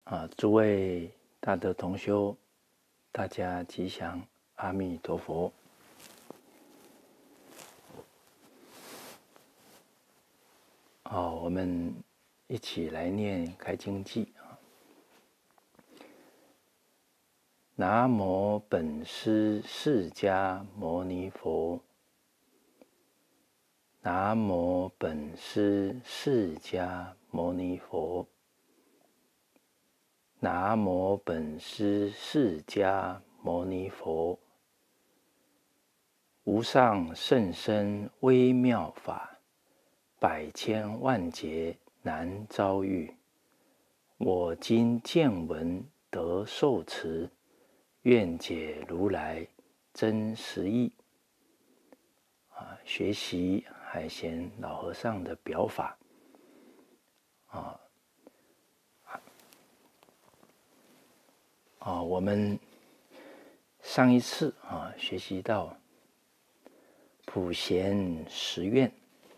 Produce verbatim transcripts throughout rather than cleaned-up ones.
啊，诸位大德同修，大家吉祥，阿弥陀佛。好，我们一起来念开经偈啊。南无本师释迦牟尼佛。南无本师释迦牟尼佛。南无本师释迦牟尼佛。无上甚深微妙法，百千万劫难遭遇。我今见闻得受持，愿解如来真实义。啊，学习海贤老和尚的表法。啊。啊，我们上一次啊学习到普贤十愿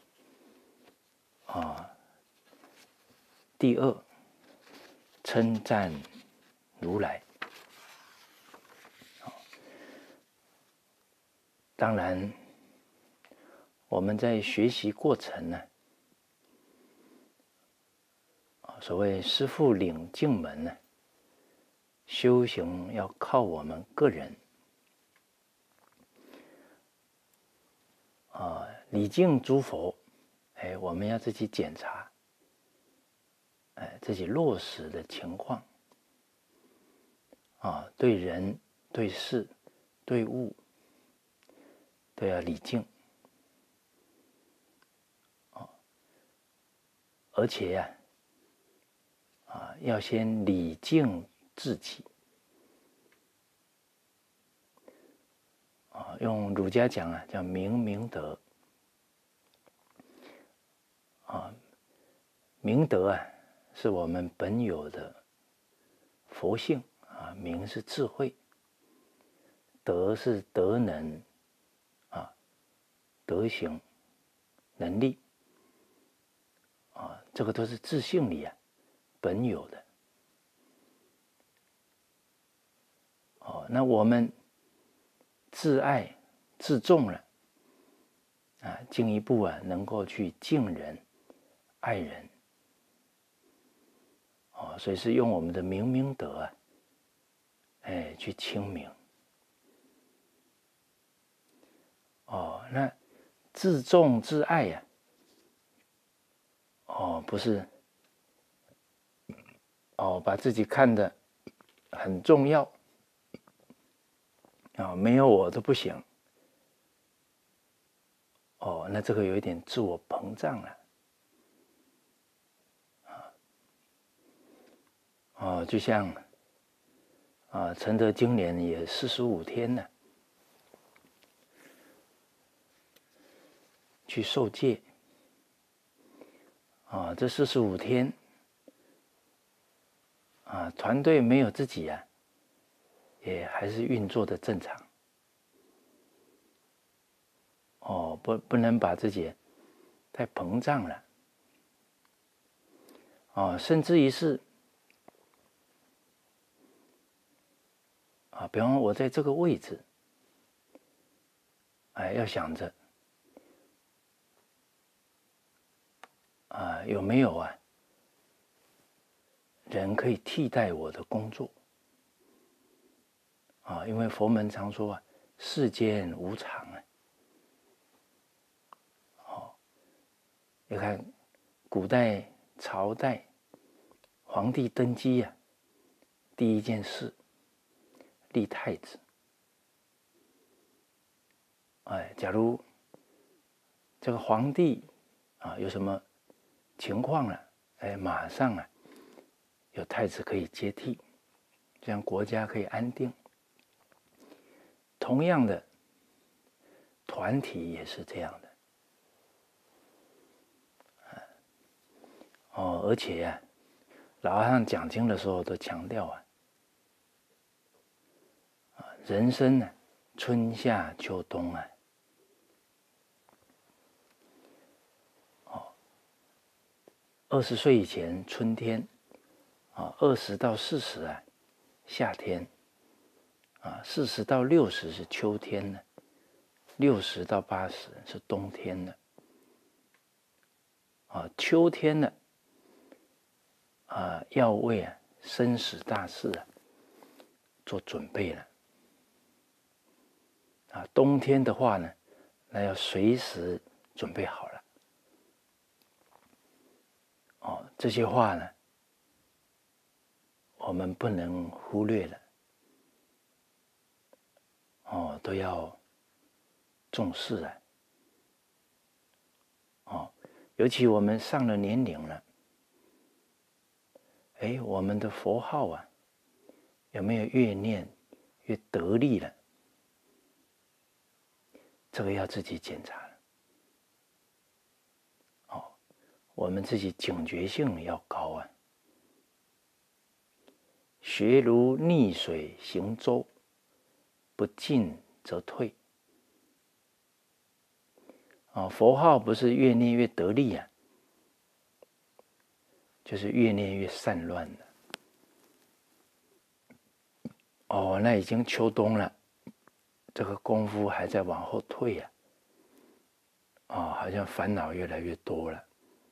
啊，第二称赞如来。当然，我们在学习过程呢，所谓师父领进门呢。修行要靠我们个人啊，礼敬诸佛，哎，我们要自己检查，哎，自己落实的情况啊，对人、对事、对物都要礼敬啊，而且呀、啊，啊，要先礼敬自己。啊，用儒家讲啊，叫明明德。啊，明德啊，是我们本有的佛性啊。明是智慧，德是德能啊，德行能力啊，这个都是自性里啊本有的。哦，那我们自爱自重了啊，进一步啊，能够去敬人、爱人。哦，所以是用我们的明明德啊，哎，去清明。哦，那自重自爱呀、啊，哦，不是，哦，把自己看得很重要。啊、哦，没有我都不行。哦，那这个有一点自我膨胀了。啊，哦，就像啊，承德今年也四十五天了，去受戒。啊，这四十五天，啊，团队没有自己啊，也还是运作的正常。哦，不，不能把自己太膨胀了。哦，甚至于是啊，比方我在这个位置，哎，要想着啊，有没有啊人可以替代我的工作？啊，因为佛门常说啊，世间无常啊。哦，你看古代朝代皇帝登基呀、啊，第一件事立太子。哎，假如这个皇帝啊有什么情况了，哎，马上啊有太子可以接替，这样国家可以安定。同样的，团体也是这样的。哦，而且呀、啊，老和尚讲经的时候都强调啊，啊，人生呢、啊，春夏秋冬啊。二十岁以前春天， 啊，二十到四十啊，夏天。啊，四十到六十是秋天呢，六十到八十是冬天呢。啊，秋天呢，啊，要为啊生死大事啊做准备了。啊，冬天的话呢，那要随时准备好了。哦，这些话呢，我们不能忽略了。哦，都要重视啊！哦，尤其我们上了年龄了，哎，我们的佛号啊，有没有越念越得力了？这个要自己检查了。哦，我们自己警觉性要高啊！学如逆水行舟，不进则退。哦，佛号不是越念越得力啊，就是越念越散乱了。哦，那已经秋冬了，这个功夫还在往后退呀、啊。哦，好像烦恼越来越多了。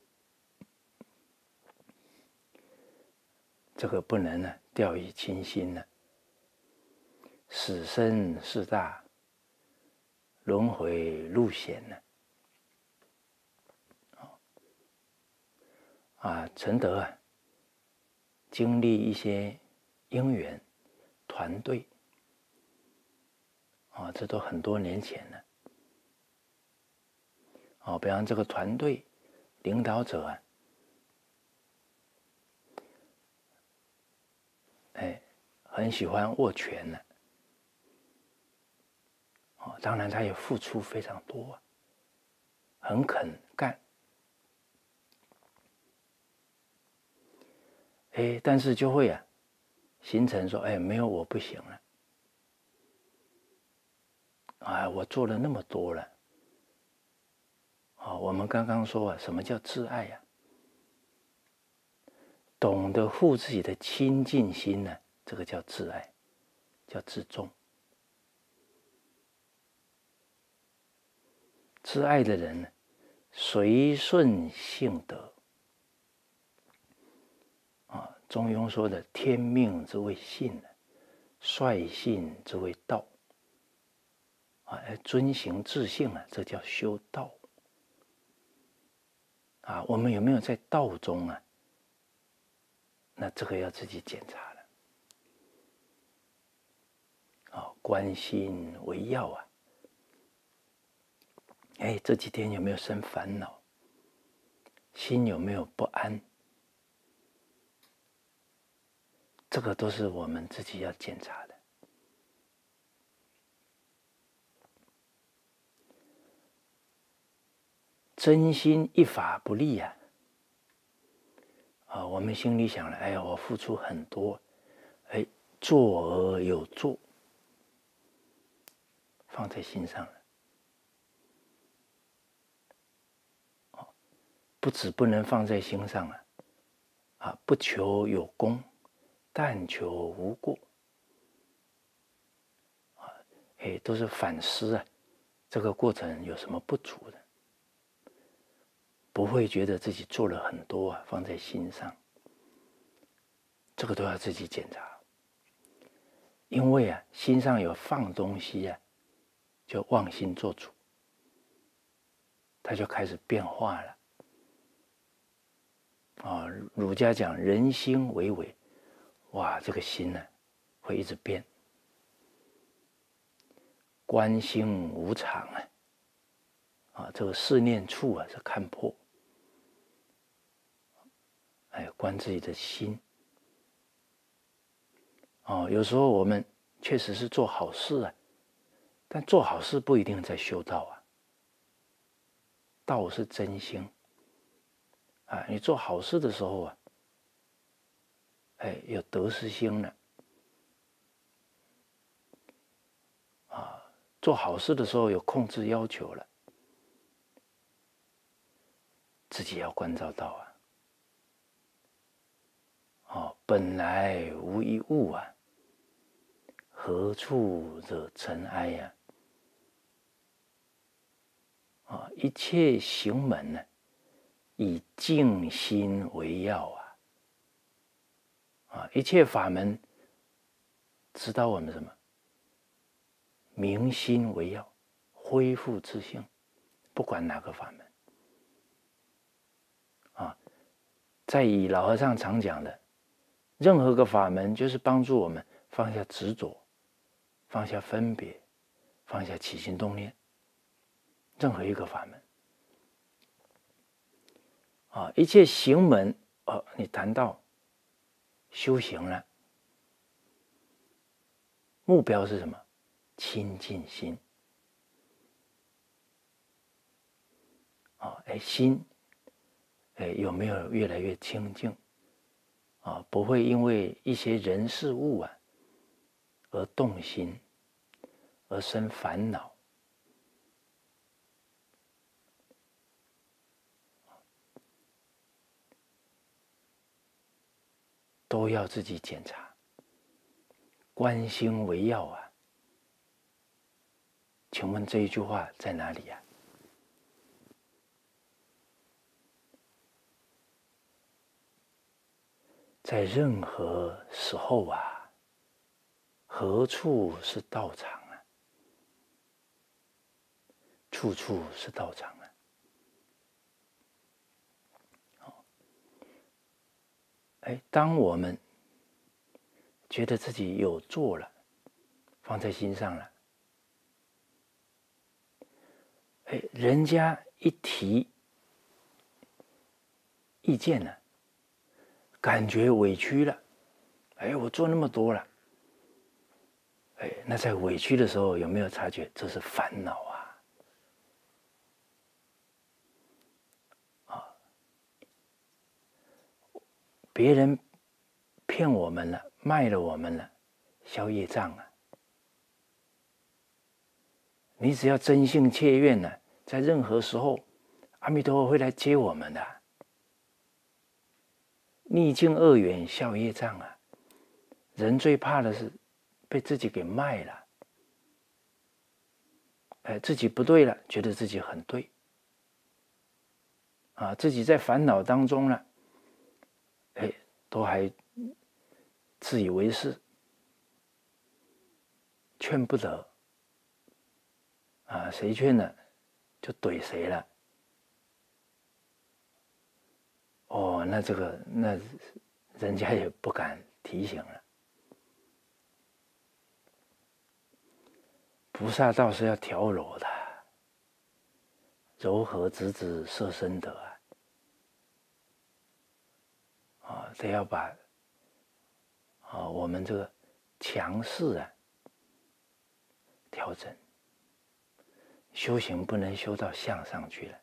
这个不能呢，掉以轻心了。死生事大，轮回路险呢。啊，承德啊，经历一些因缘、团队，啊，这都很多年前了。哦，比方这个团队领导者啊，哎，很喜欢握拳呢。哦，当然他也付出非常多啊，很肯干。哎，但是就会啊，形成说，哎，没有我不行了。啊，我做了那么多了。哦，我们刚刚说啊，什么叫自爱呀、啊？懂得护自己的清净心呢、啊，这个叫自爱，叫自重。自爱的人呢，随顺性德。啊，中庸说的天命之谓性呢，率性之谓道。啊，遵行自性啊，这叫修道。啊，我们有没有在道中啊？那这个要自己检查了。啊，观心为要啊。哎，这几天有没有生烦恼？心有没有不安？这个都是我们自己要检查的。真心一法不立啊！啊，我们心里想了，哎呀，我付出很多，哎，做而有做，放在心上了。哦，不止不能放在心上了，啊，不求有功，但求无过。啊，哎，都是反思啊，这个过程有什么不足的？不会觉得自己做了很多啊，放在心上，这个都要自己检查。因为啊，心上有放东西啊，就妄心做主，它就开始变化了。啊，儒家讲人心为伪，哇，这个心呢、啊、会一直变。观心无常啊，啊，这个四念处啊是看破。哎，观自己的心。哦，有时候我们确实是做好事啊，但做好事不一定在修道啊。道是真心啊，你做好事的时候啊，哎，有得失心了啊，做好事的时候有控制要求了，自己要关照到啊。 哦，本来无一物啊，何处惹尘埃呀、啊？啊，一切行门呢，以静心为要啊！啊，一切法门指导我们什么？明心为要，恢复自性，不管哪个法门啊。再以老和尚常讲的，任何个法门就是帮助我们放下执着，放下分别，放下起心动念。任何一个法门啊，一切行门哦，你谈到修行了，目标是什么？清净心啊，哎，心哎有没有越来越清净啊？不会因为一些人事物啊而动心，而生烦恼。都要自己检查，观心为要啊！请问这一句话在哪里呀、啊？在任何时候啊，何处是道场啊？处处是道场啊！哎，当我们觉得自己有做了，放在心上了，哎，人家一提意见呢、啊，感觉委屈了，哎，我做那么多了，哎，那在委屈的时候有没有察觉这是烦恼啊？啊，别人骗我们了，卖了我们了，消业障啊！你只要真心切愿呢、啊，在任何时候，阿弥陀佛会来接我们的、啊。逆境恶缘消业障啊！人最怕的是被自己给卖了，哎，自己不对了，觉得自己很对，啊，自己在烦恼当中了，哎，都还自以为是，劝不得，啊，谁劝了就怼谁了。哦，那这个那人家也不敢提醒了。菩萨道是要调柔的，柔和直指摄身得啊！啊，得要把啊我们这个强势啊调整，修行不能修到向上去了。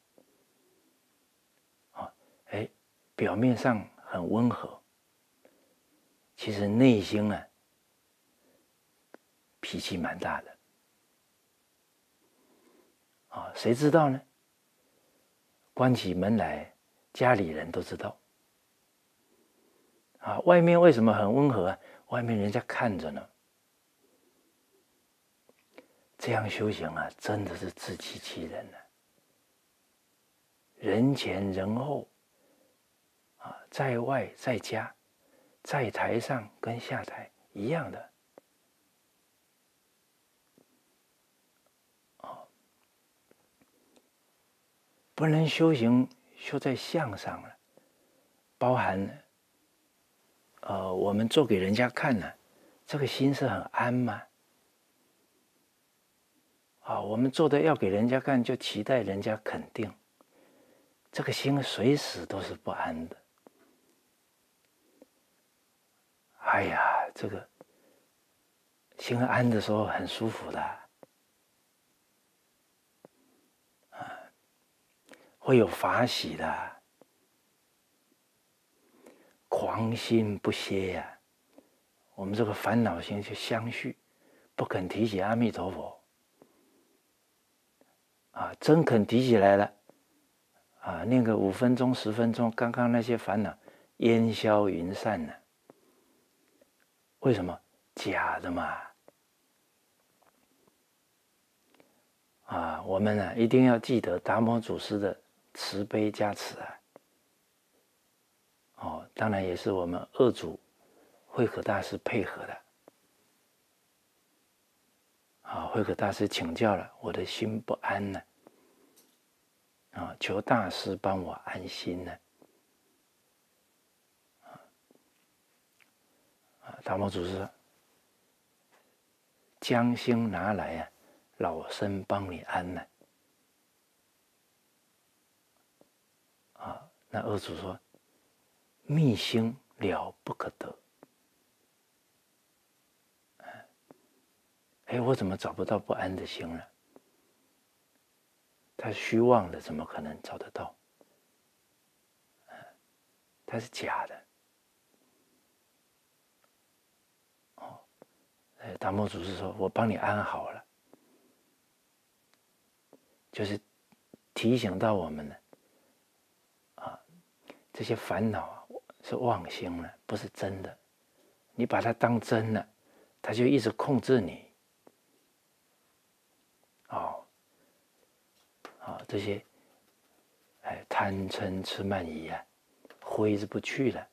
啊，哎，表面上很温和，其实内心啊脾气蛮大的。啊，谁知道呢？关起门来，家里人都知道。啊，外面为什么很温和啊？外面人家看着呢。这样修行啊，真的是自欺欺人了、啊。人前人后，啊，在外在家，在台上跟下台一样的。不能修行修在相上了，包含呃，我们做给人家看呢、啊，这个心是很安吗？啊，我们做的要给人家看，就期待人家肯定，这个心随时都是不安的。哎呀，这个心安的时候很舒服的，啊，会有法喜的，狂心不歇呀、啊。我们这个烦恼心就相续，不肯提起阿弥陀佛。啊，真肯提起来了，啊，念个五分钟、十分钟，刚刚那些烦恼烟消云散了。 为什么？假的嘛。啊，我们呢一定要记得达摩祖师的慈悲加持啊。哦，当然也是我们二祖慧可大师配合的。啊，慧可大师请教了，我的心不安呢。啊，求大师帮我安心呢。啊，达摩祖师说，将心拿来啊，老身帮你安呢。啊，那二祖说，密心了不可得。哎，我怎么找不到不安的心呢？他虚妄的，怎么可能找得到？他是假的。哦，达摩祖师说：“我帮你安好了。”就是提醒到我们呢，啊，这些烦恼啊是妄心了，不是真的。你把它当真了，它就一直控制你。哦，啊，这些哎贪嗔痴慢疑啊，挥之不去了。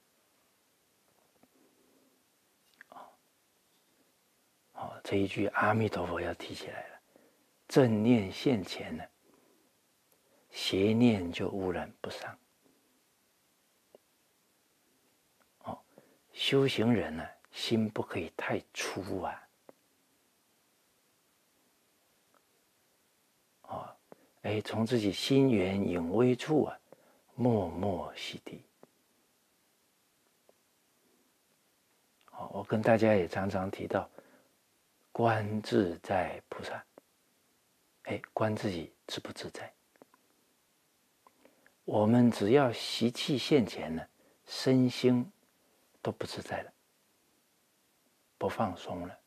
哦，这一句阿弥陀佛要提起来了，正念现前呢，邪念就污染不上。哦，修行人呢，心不可以太粗啊。哦，哎，从自己心源隐微处啊，默默洗涤。哦，我跟大家也常常提到，观自在菩萨。哎，观自己自不自在。我们只要习气现前呢，身心都不自在了，不放松了，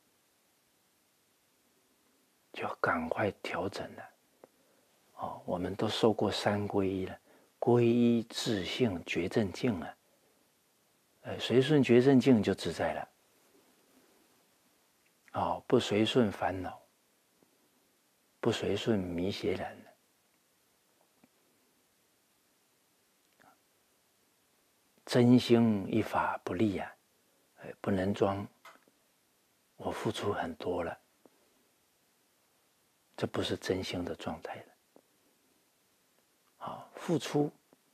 就要赶快调整了。哦，我们都受过三皈依了，皈依自性觉正境啊，呃，随顺觉正境就自在了。哦，不随顺烦恼，不随顺迷邪染了。真心一法不立啊，不能装我付出很多了，这不是真心的状态了。啊，付出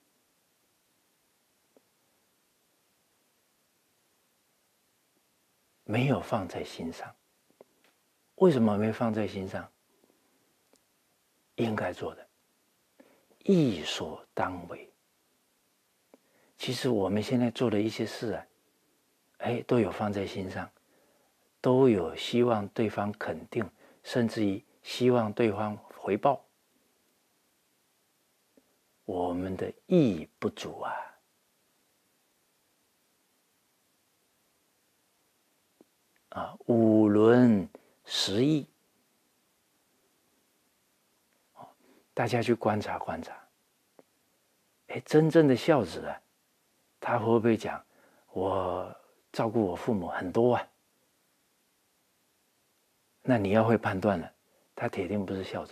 没有放在心上。为什么没放在心上？应该做的，意所当为。其实我们现在做的一些事啊，哎，都有放在心上，都有希望对方肯定，甚至于希望对方回报。我们的意不足啊。啊，五伦十义，大家去观察观察。哎，真正的孝子啊，他会不会讲我照顾我父母很多啊？那你要会判断了，他铁定不是孝子。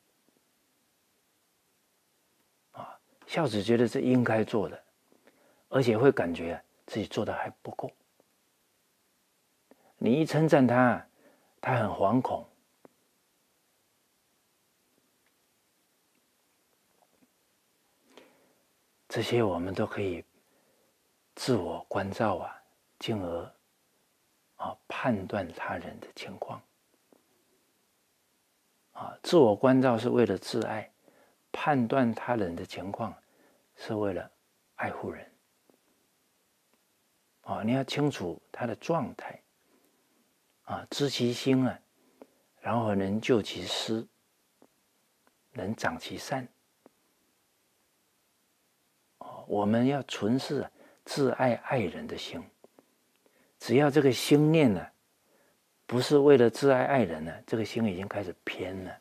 啊，孝子觉得这应该做的，而且会感觉自己做的还不够。你一称赞他，他很惶恐。这些我们都可以自我关照啊，进而啊判断他人的情况。啊，自我关照是为了自爱，判断他人的情况是为了爱护人。啊，你要清楚他的状态，啊，知其心啊，然后能救其失，能长其善。我们要存是自爱爱人的心，只要这个心念呢，不是为了自爱爱人呢，这个心已经开始偏了。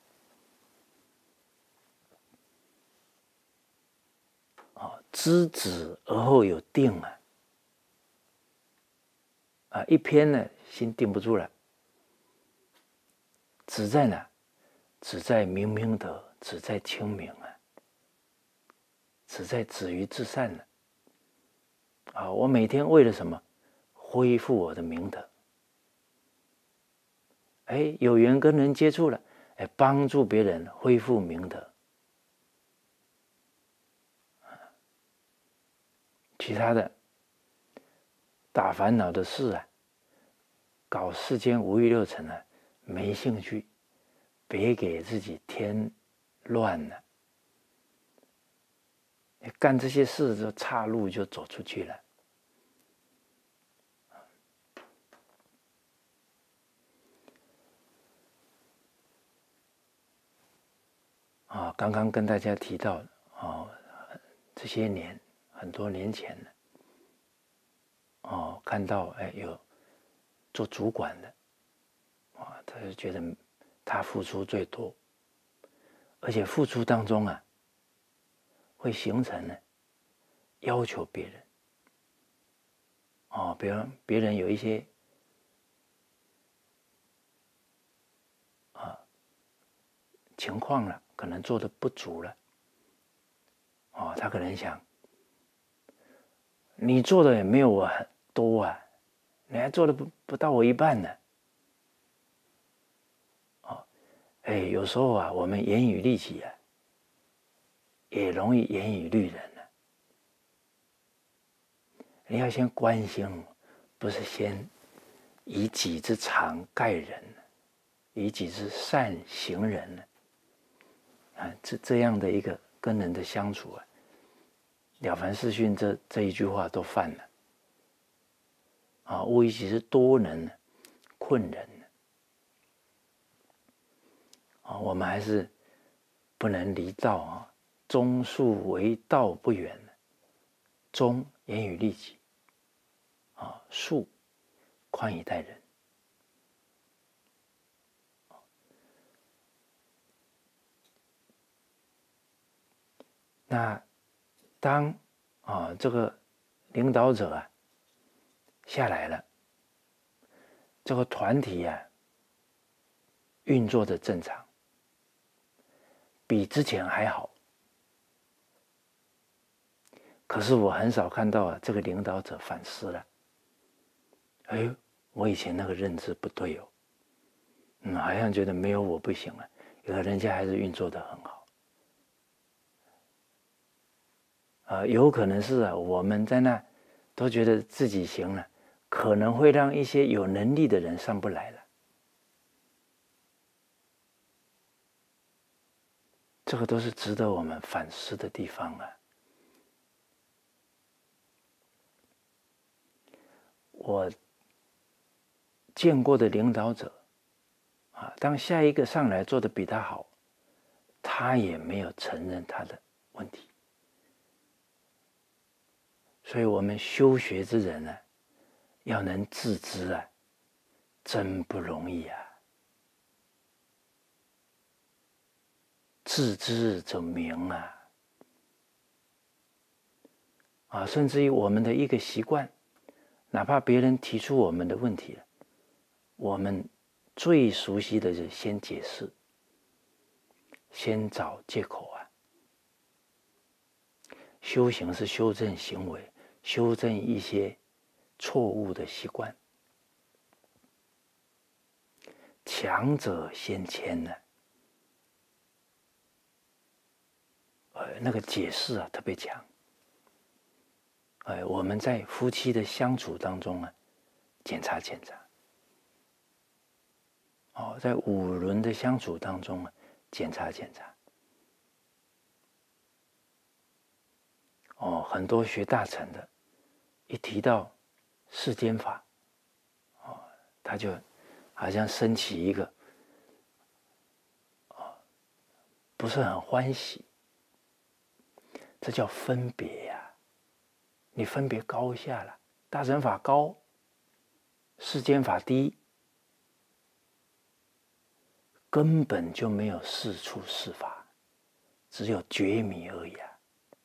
哦，知止而后有定啊。 啊，一偏呢，心定不住了。只在哪？只在明明德，只在清明啊，只在止于至善了。啊，我每天为了什么？恢复我的明德。哎，有缘跟人接触了，哎，帮助别人恢复明德。其他的打烦恼的事啊，搞世间五欲六尘啊，没兴趣，别给自己添乱了。干这些事就岔路就走出去了。啊，刚刚跟大家提到哦，这些年很多年前了，哦，看到哎有做主管的，啊，他就觉得他付出最多，而且付出当中啊，会形成呢要求别人，哦，比如别人有一些啊情况了，可能做的不足了，哦，他可能想，你做的也没有我很多啊，你还做的不不到我一半呢。哦，哎，有时候啊，我们严以律己啊，也容易严以律人了。你要先关心，不是先以己之长盖人，以己之善行人呢。啊，这这样的一个跟人的相处啊，了凡四训这这一句话都犯了。啊，无以其是多能困人。啊，我们还是不能离道啊，忠恕为道不远。忠严以律己，啊，恕宽以待人。那当啊这个领导者啊下来了，这个团体啊运作的正常，比之前还好。可是我很少看到啊这个领导者反思了，哎，我以前那个认知不对哦，嗯，好像觉得没有我不行了，有的人家还是运作的很好。呃，有可能是啊，我们在那都觉得自己行了，可能会让一些有能力的人上不来了。这个都是值得我们反思的地方啊。我见过的领导者啊，当下一个上来做的比他好，他也没有承认他的问题。所以我们修学之人呢，要能自知啊，真不容易啊。自知则明啊，啊，甚至于我们的一个习惯，哪怕别人提出我们的问题了，我们最熟悉的是先解释，先找借口啊。修行是修正行为，修正一些错误的习惯。强者先谦呢、啊，呃，那个解释啊特别强。哎，我们在夫妻的相处当中啊，检查检查。哦，在五伦的相处当中啊，检查检查。哦，很多学大乘的，一提到世间法，哦，他就好像升起一个，哦，不是很欢喜。这叫分别呀、啊，你分别高下了，大乘法高，世间法低，根本就没有是处是法，只有觉迷而已啊。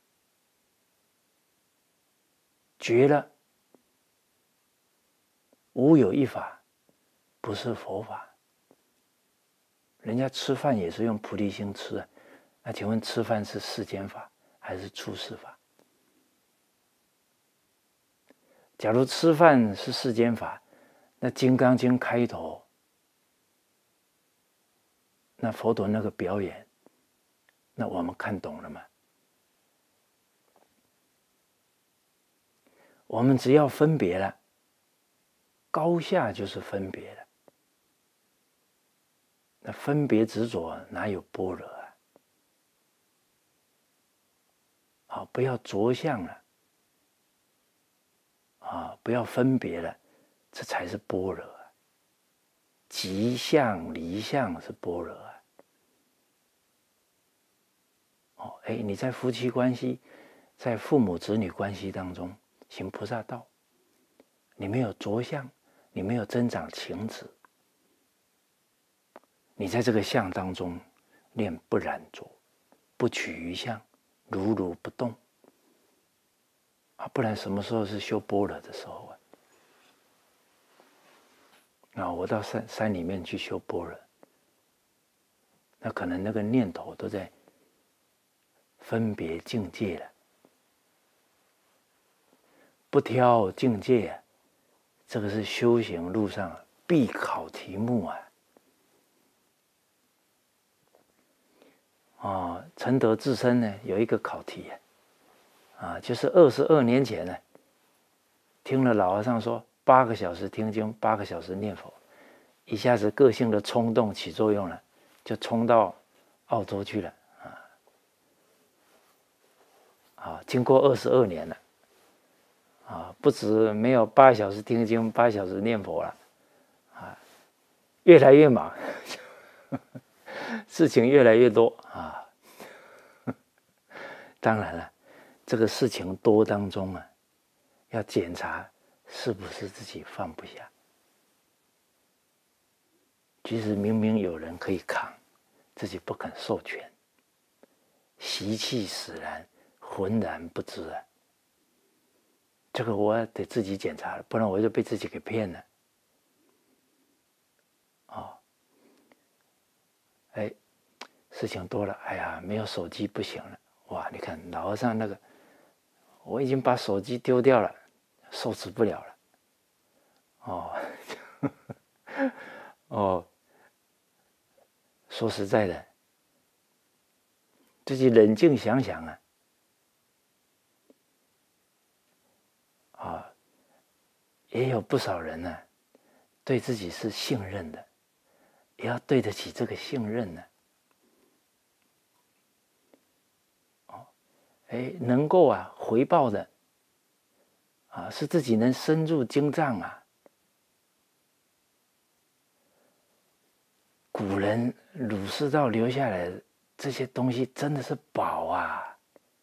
觉了， 无有一法不是佛法。人家吃饭也是用菩提心吃啊，那请问吃饭是世间法还是出世法？假如吃饭是世间法，那《金刚经》开头，那佛陀那个表演，那我们看懂了吗？我们只要分别了，高下就是分别了。那分别执着哪有般若啊？啊，不要着相了，啊，不要分别了，这才是般若啊。即相离相是般若啊。哦，哎，你在夫妻关系，在父母子女关系当中行菩萨道，你没有着相，你没有增长情执，你在这个相当中念不染着，不取于相，如如不动啊！不然什么时候是修般若的时候啊？啊，我到山山里面去修般若，那可能那个念头都在分别境界了，不挑境界啊，这个是修行路上必考题目啊！啊，承德自身呢有一个考题啊，啊，就是二十二年前呢，听了老和尚说八个小时听经，八个小时念佛，一下子个性的冲动起作用了，就冲到澳洲去了啊！啊，经过二十二年了，啊，不止没有八小时听经，八小时念佛了，啊，越来越忙，事情越来越多啊。当然了，这个事情多当中啊，要检查是不是自己放不下。其实明明有人可以扛，自己不肯授权，习气使然，浑然不知啊。这个我得自己检查了，不然我就被自己给骗了。哦，哎，事情多了，哎呀，没有手机不行了。哇，你看老和尚那个，我已经把手机丢掉了，受持不了了。哦，哦，说实在的，自己冷静想想啊，啊，也有不少人呢、啊，对自己是信任的，也要对得起这个信任呢、啊。哦，哎，能够啊回报的，啊，是自己能深入经藏啊。古人儒释道留下来的这些东西真的是宝啊，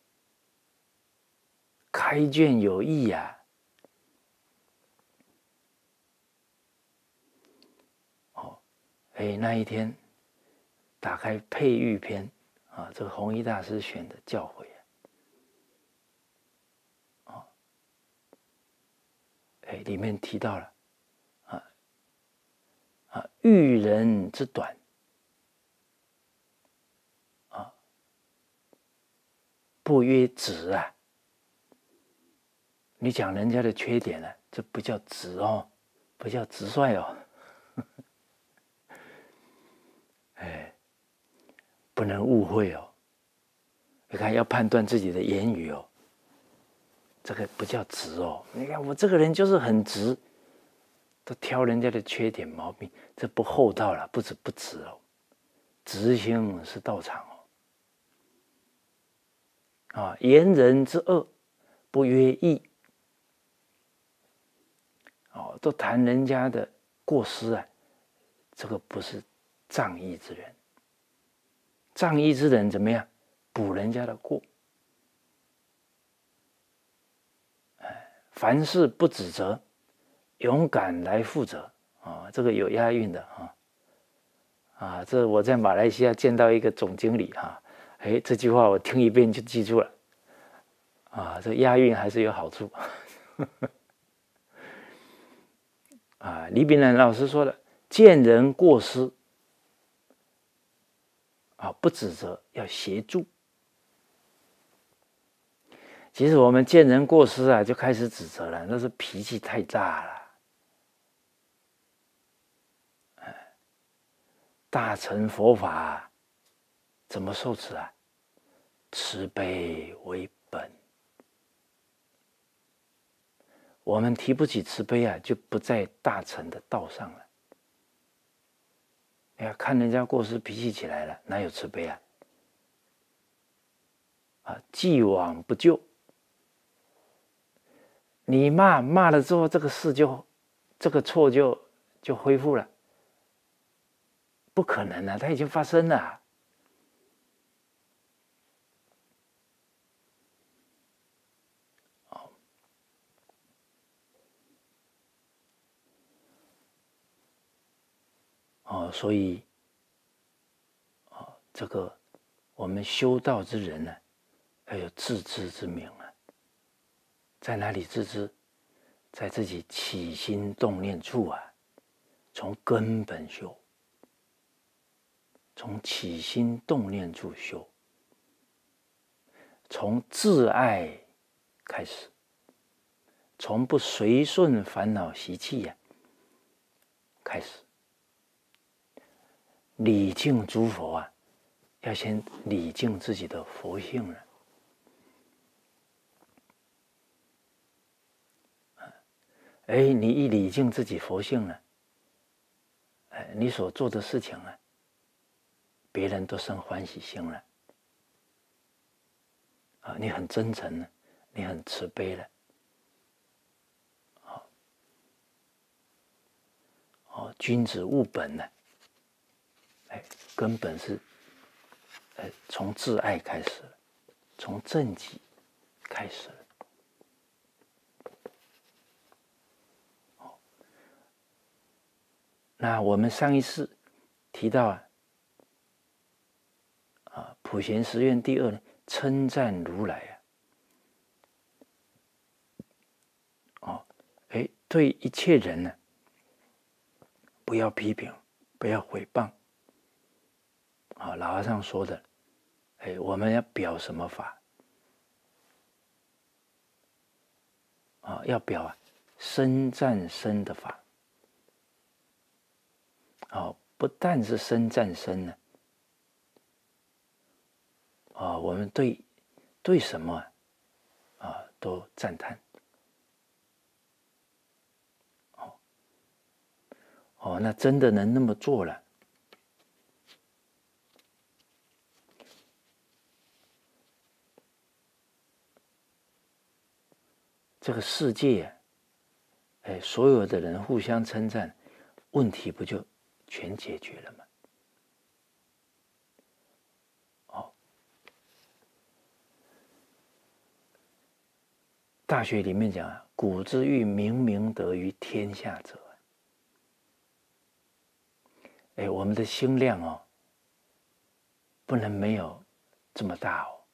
开卷有益啊。哦，哎，那一天打开佩玉篇啊，这个弘一大师选的教诲啊，哦，哎，里面提到了啊啊，育人之短啊，不曰直啊。你讲人家的缺点呢、啊，这不叫直哦，不叫直率哦。哎，不能误会哦。你看，要判断自己的言语哦，这个不叫直哦。你看我这个人就是很直，都挑人家的缺点毛病，这不厚道了，不止不直哦。直心是道场哦。啊，言人之恶，不曰义。哦，都谈人家的过失啊，这个不是仗义之人。仗义之人怎么样？补人家的过。凡事不指责，勇敢来负责啊，这个有押韵的啊。啊，这我在马来西亚见到一个总经理哈，哎，这句话我听一遍就记住了。啊，这押韵还是有好处。 啊，李炳南老师说的，见人过失啊，不指责，要协助。其实我们见人过失啊，就开始指责了，那是脾气太大了。大乘佛法怎么受持啊？慈悲为本。我们提不起慈悲啊，就不在大乘的道上了。哎呀，看人家过失，脾气起来了，哪有慈悲啊？啊，既往不咎。你骂骂了之后，这个事就，这个错就就恢复了，不可能啊，它已经发生了。哦，哦，所以，哦，这个我们修道之人呢，要有自知之明啊。在哪里自知？在自己起心动念处啊，从根本修，从起心动念处修，从自爱开始，从不随顺烦恼习气呀、啊、开始。礼敬诸佛啊，要先礼敬自己的佛性了。哎，你一礼敬自己佛性了，哎，你所做的事情啊，别人都生欢喜心了。啊，你很真诚了，你很慈悲了。哦，哦，君子务本呢，哎，根本是，哎，从自爱开始，从正己开始了。那我们上一次提到啊，啊，普贤十愿第二呢，称赞如来啊，哦，哎，对一切人呢，不要批评，不要诽谤。啊，老和尚说的，哎，我们要表什么法？啊，要表啊，身赞身的法。哦，不但是身赞身呢，啊，我们对对什么啊都赞叹。哦哦，那真的能那么做了，这个世界啊，哎，所有的人互相称赞，问题不就全解决了吗？哦，大学里面讲啊，古之欲明明德于天下者，哎，我们的心量哦，不能没有这么大哦。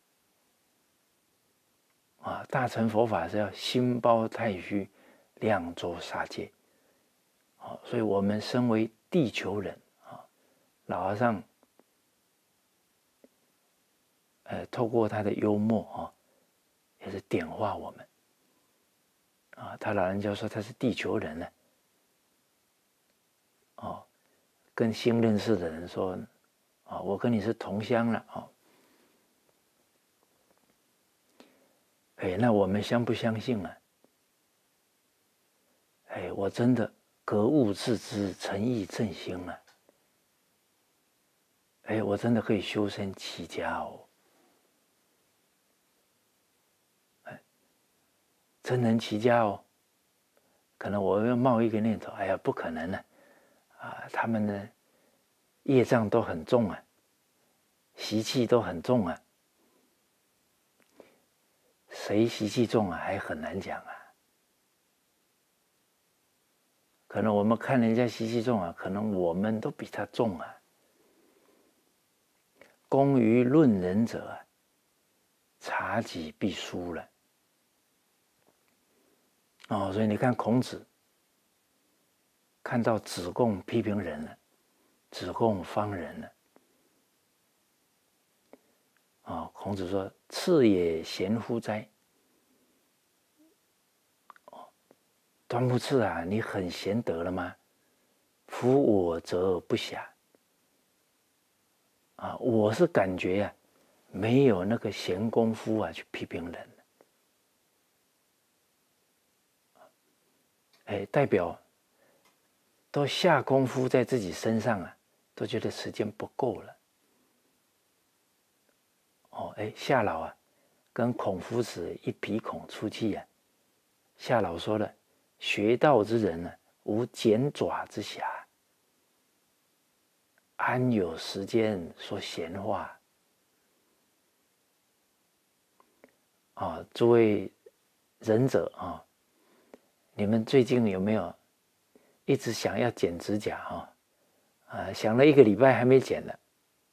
啊，大乘佛法是要心包太虚，量周杀戒。啊，所以我们身为地球人啊，老和尚，呃，透过他的幽默啊，也是点化我们。啊，他老人家说他是地球人呢，哦，跟新认识的人说，啊，我跟你是同乡了啊。哎，那我们相不相信啊？哎，我真的格物致知，诚意正心啊。哎，我真的可以修身齐家哦。哎，真能齐家哦。可能我要冒一个念头，哎呀，不可能了，啊，他们的业障都很重啊，习气都很重啊。谁习气重啊，还很难讲啊。可能我们看人家习气重啊，可能我们都比他重啊。公于论人者，察己必输了。哦，所以你看孔子， 看到子贡批评人了，子贡方人了。哦，孔子说：“次也贤乎哉？”哦，端木赐啊，你很贤德了吗？夫我则不暇。啊，我是感觉呀、啊，没有那个闲工夫啊，去批评人。哎，代表都下功夫在自己身上啊，都觉得时间不够了。哦，哎，夏老啊，跟孔夫子一鼻孔出气啊。夏老说了，学道之人呢、啊，无剪爪之暇，安有时间说闲话？啊，诸位仁者啊，你们最近有没有一直想要剪指甲啊？啊，想了一个礼拜还没剪呢。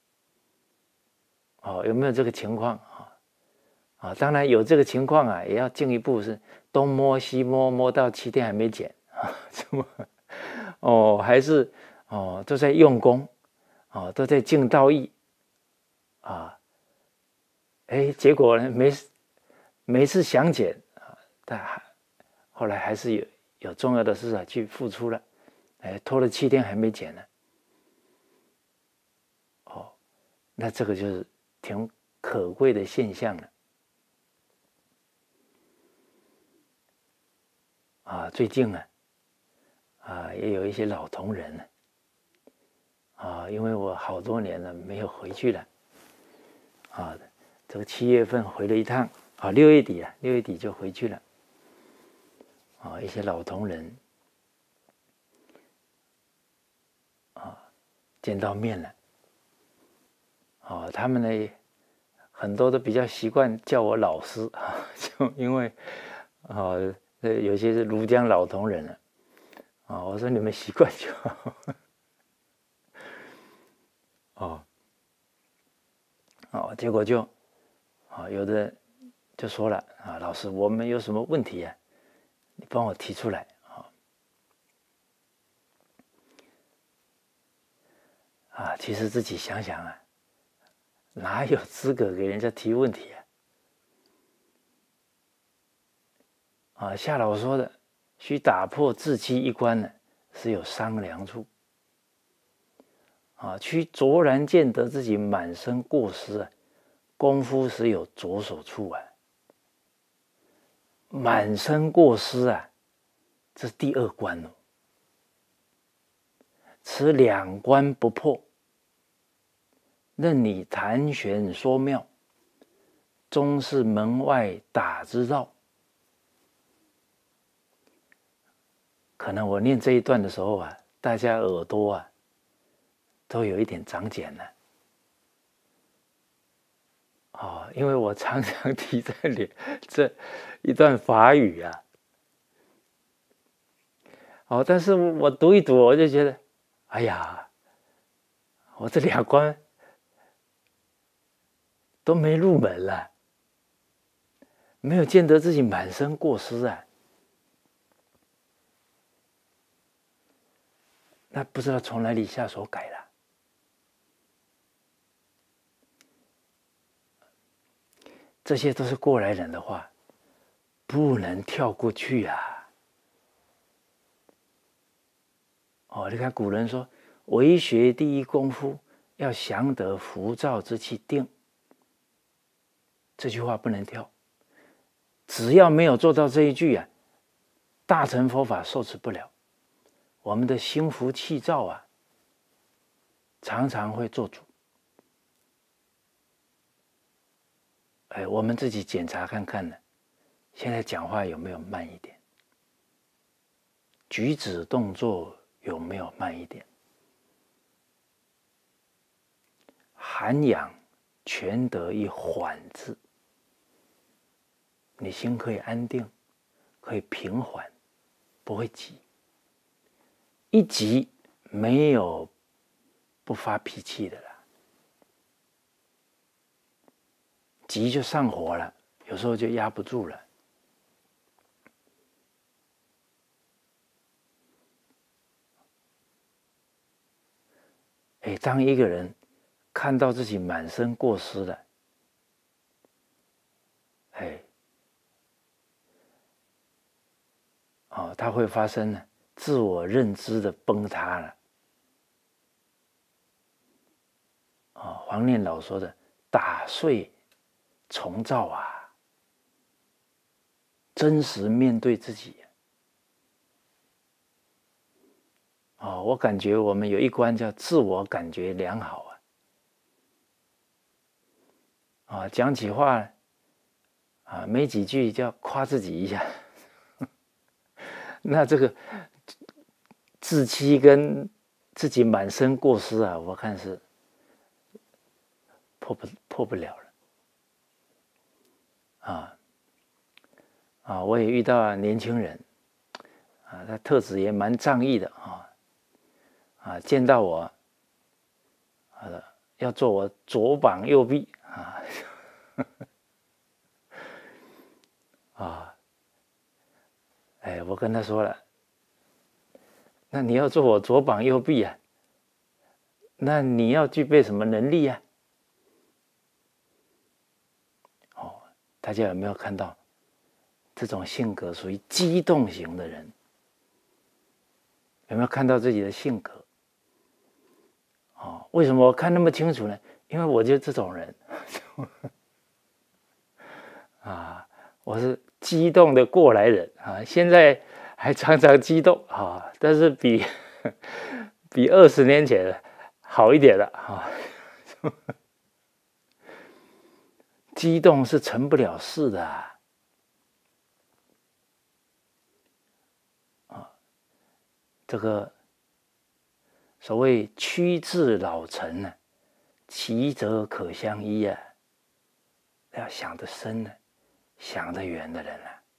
哦，有没有这个情况啊？啊，当然有这个情况啊，也要进一步是东摸西摸，摸到七天还没剪啊？怎么？哦，还是哦都在用功，哦都在尽道义啊？哎，结果呢，没每次想剪啊，但还后来还是有有重要的事啊去付出了，哎，拖了七天还没剪呢。哦，那这个就是挺可贵的现象了。啊，最近啊，啊也有一些老同仁呢，啊，因为我好多年了没有回去了，啊，这个七月份回了一趟，啊，六月底啊，六月底就回去了，啊，一些老同仁，啊，见到面了，啊，他们呢很多都比较习惯叫我老师啊，就因为啊，有些是庐江老同仁了，啊，我说你们习惯就好，哦，哦，结果就啊，有的就说了啊，老师，我们有什么问题啊？你帮我提出来啊！啊，其实自己想想啊，哪有资格给人家提问题啊？啊，夏老说的，需打破自欺一关呢，是有商量处。啊，须卓然见得自己满身过失啊，功夫时有着手处啊。满身过失啊，这是第二关哦。此两关不破，任你谈玄说妙，终是门外打之绕。可能我念这一段的时候啊，大家耳朵啊都有一点长茧了。哦，因为我常常提在脸这一段法语啊，哦，但是我读一读，我就觉得，哎呀，我这两关都没入门了，没有见得自己满身过失啊，那不知道从哪里下手改了。这些都是过来人的话，不能跳过去啊。哦，你看古人说，为学第一功夫，要降得浮躁之气定。这句话不能跳，只要没有做到这一句啊，大乘佛法受持不了。我们的心浮气躁啊，常常会做主。哎，我们自己检查看看呢，现在讲话有没有慢一点？举止动作有没有慢一点？涵养全得一缓字，你心可以安定，可以平缓，不会急。一急没有不发脾气的啦，急就上火了，有时候就压不住了。 哎，当一个人看到自己满身过失了，哎，哦，他会发生呢自我认知的崩塌了。啊、哦，黄念老说的打碎重造啊，真实面对自己。哦，我感觉我们有一关叫自我感觉良好啊。啊，讲起话啊，没几句就要夸自己一下。那这个自欺跟自己满身过失啊，我看是破不破不了了。啊啊，我也遇到年轻人啊，他特质也蛮仗义的啊啊，见到我啊，要做我左膀右臂啊啊，哎，我跟他说了，那你要做我左膀右臂啊，那你要具备什么能力啊？哦，大家有没有看到这种性格属于激动型的人？有没有看到自己的性格？哦，为什么我看那么清楚呢？因为我就这种人啊，我是激动的过来人啊，现在还常常激动啊，但是比比二十年前好一点了啊。激动是成不了事的啊，啊这个所谓趋至老成呢、啊，其则可相依啊，要想得深呢、啊，想得远的人啊。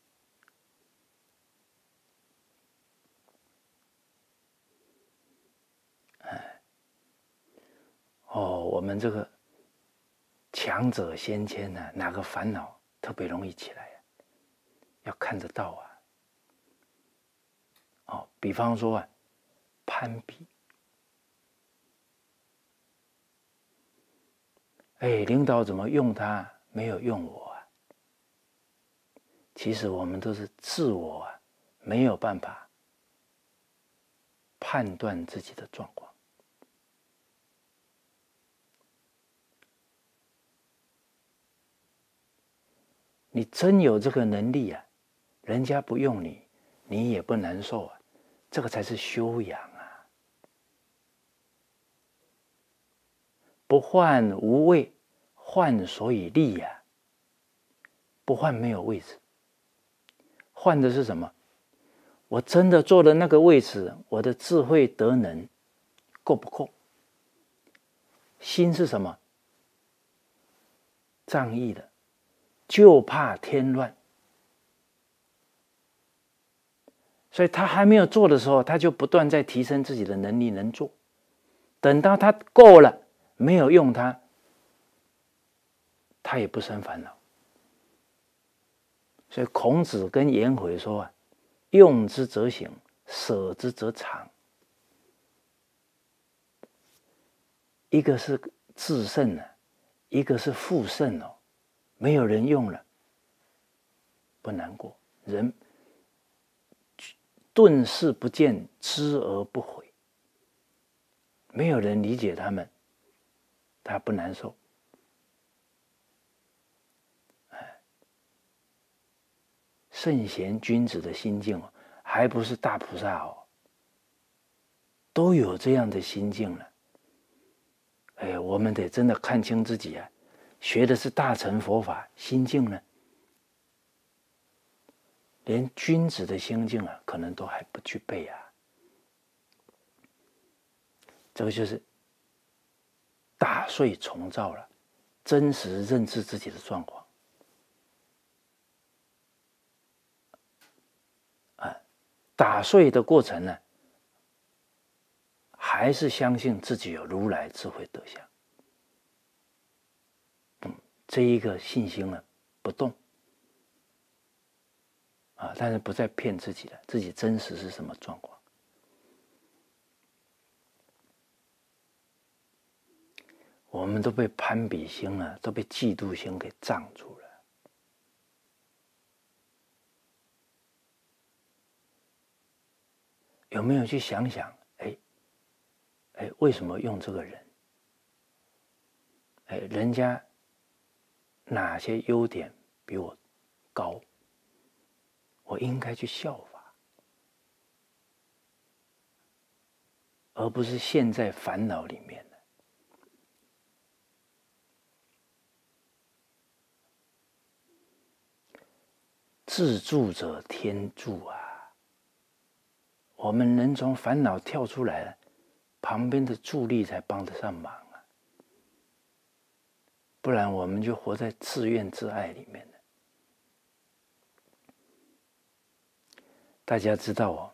哦，我们这个强者先迁呢、啊，哪个烦恼特别容易起来、啊？要看得到啊。哦，比方说啊，攀比。哎，领导怎么用他，没有用我啊？其实我们都是自我啊，没有办法判断自己的状况。你真有这个能力啊，人家不用你，你也不难受啊，这个才是修养啊。不患无位，患所以立呀、啊。不患没有位置，患的是什么？我真的坐的那个位置，我的智慧德能够不够？心是什么？仗义的，就怕添乱。所以他还没有做的时候，他就不断在提升自己的能力，能做。等到他够了，没有用他，他也不生烦恼。所以孔子跟颜回说啊：“用之则行，舍之则藏。”一个是自胜了、啊，一个是复胜哦。没有人用了，不难过。人顿视不见，知而不悔。没有人理解他们，他不难受。圣贤君子的心境哦，还不是大菩萨哦，都有这样的心境了。哎，我们得真的看清自己啊，学的是大乘佛法，心境呢，连君子的心境啊，可能都还不具备啊。这个就是打碎重造了，真实认知自己的状况。打碎的过程呢，还是相信自己有如来智慧德相。嗯，这一个信心呢不动啊，但是不再骗自己了，自己真实是什么状况。 我们都被攀比心啊，都被嫉妒心给障住了。有没有去想想？哎，哎，为什么用这个人？哎，人家哪些优点比我高？我应该去效法，而不是陷在烦恼里面的。自助者天助啊！我们能从烦恼跳出来了，旁边的助力才帮得上忙啊！不然我们就活在自怨自艾里面了。大家知道哦，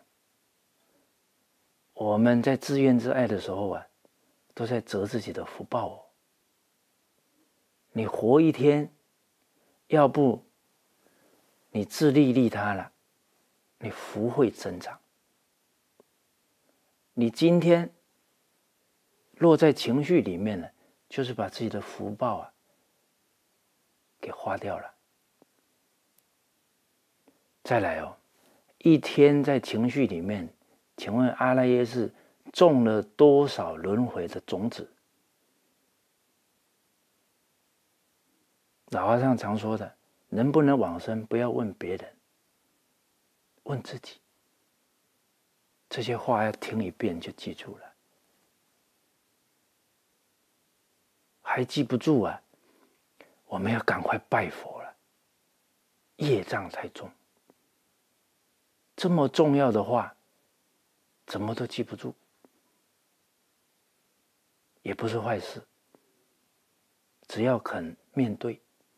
我们在自怨自艾的时候啊，都在折自己的福报哦。你活一天，要不你自利利他了，你福会增长。你今天落在情绪里面呢，就是把自己的福报啊给花掉了。再来哦，一天在情绪里面，请问阿赖耶识种了多少轮回的种子？老和尚常说的，能不能往生，不要问别人，问自己。这些话要听一遍就记住了，还记不住啊？我们要赶快拜佛了，业障太重。这么重要的话，怎么都记不住，也不是坏事。只要肯面对，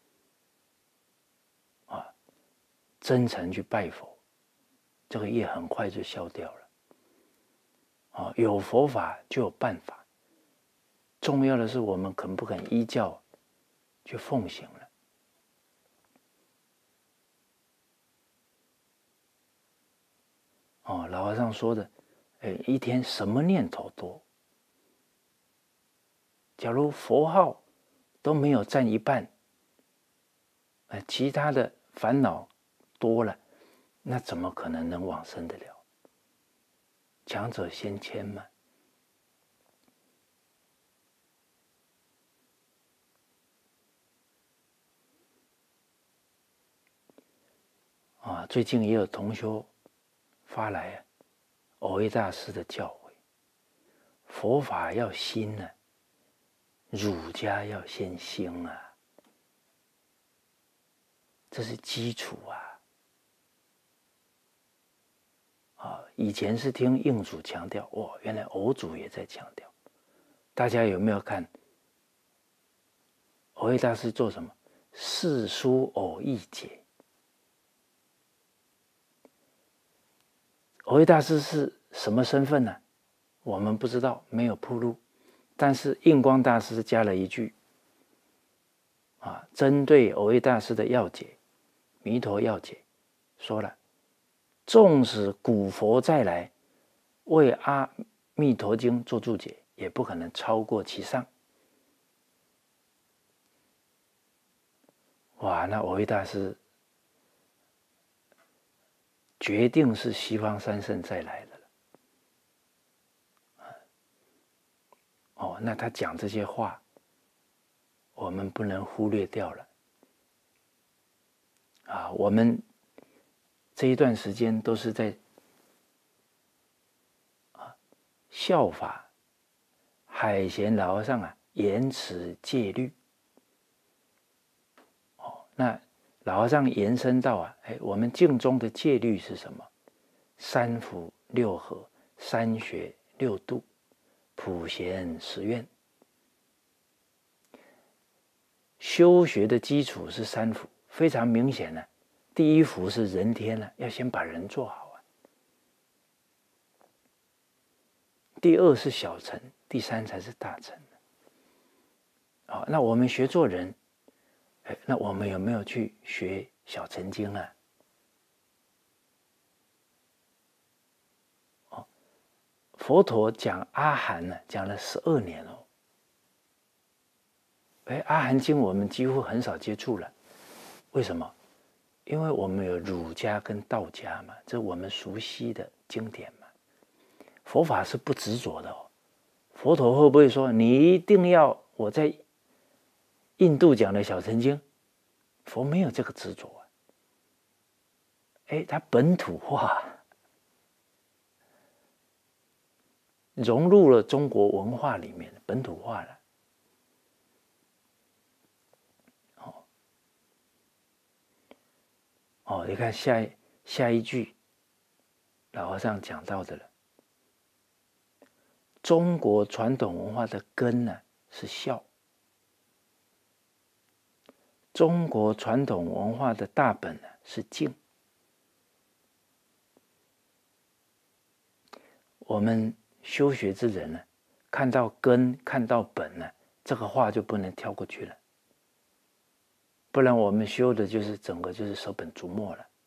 啊，真诚去拜佛，这个业很快就消掉了。啊，有佛法就有办法，重要的是我们肯不肯依教去奉行了。哦，老和尚说的，哎，一天什么念头多？假如佛号都没有占一半，呃，其他的烦恼多了，那怎么可能能往生得了？强者先迁嘛。啊，最近也有同修发来啊，藕益大师的教诲：佛法要兴呢，儒家要先兴啊，这是基础啊。啊，以前是听印祖强调，哇，原来偶祖也在强调。大家有没有看藕益大师做什么？四书偶益解。藕益大师是什么身份呢？我们不知道，没有铺路。但是印光大师加了一句，啊，针对藕益大师的要解，弥陀要解，说了，纵使古佛再来为阿弥陀经做注解，也不可能超过其上。哇，那藕益大师决定是西方三圣再来的了。哦，那他讲这些话，我们不能忽略掉了。啊，我们这一段时间都是在啊效法海贤老和尚啊言持戒律。哦，那老和尚延伸到啊，哎，我们净宗的戒律是什么？三福六和，三学六度，普贤十愿。修学的基础是三福，非常明显呢。第一福是人天呢，要先把人做好啊。第二是小乘，第三才是大乘。啊、哦，那我们学做人，哎，那我们有没有去学小乘经啊？哦，佛陀讲阿含呢，讲了十二年哦。 哎，阿含经我们几乎很少接触了，为什么？因为我们有儒家跟道家嘛，这是我们熟悉的经典嘛。佛法是不执着的哦。佛陀会不会说你一定要我在印度讲的小乘经？佛没有这个执着啊。哎，他本土化，融入了中国文化里面，本土化了。哦，哦，你看下一下一句，老和尚讲到的了。中国传统文化的根呢是孝，中国传统文化的大本呢是敬。我们修学之人呢，看到根，看到本呢，这个话就不能跳过去了，不然我们修的就是整个就是舍本逐末了。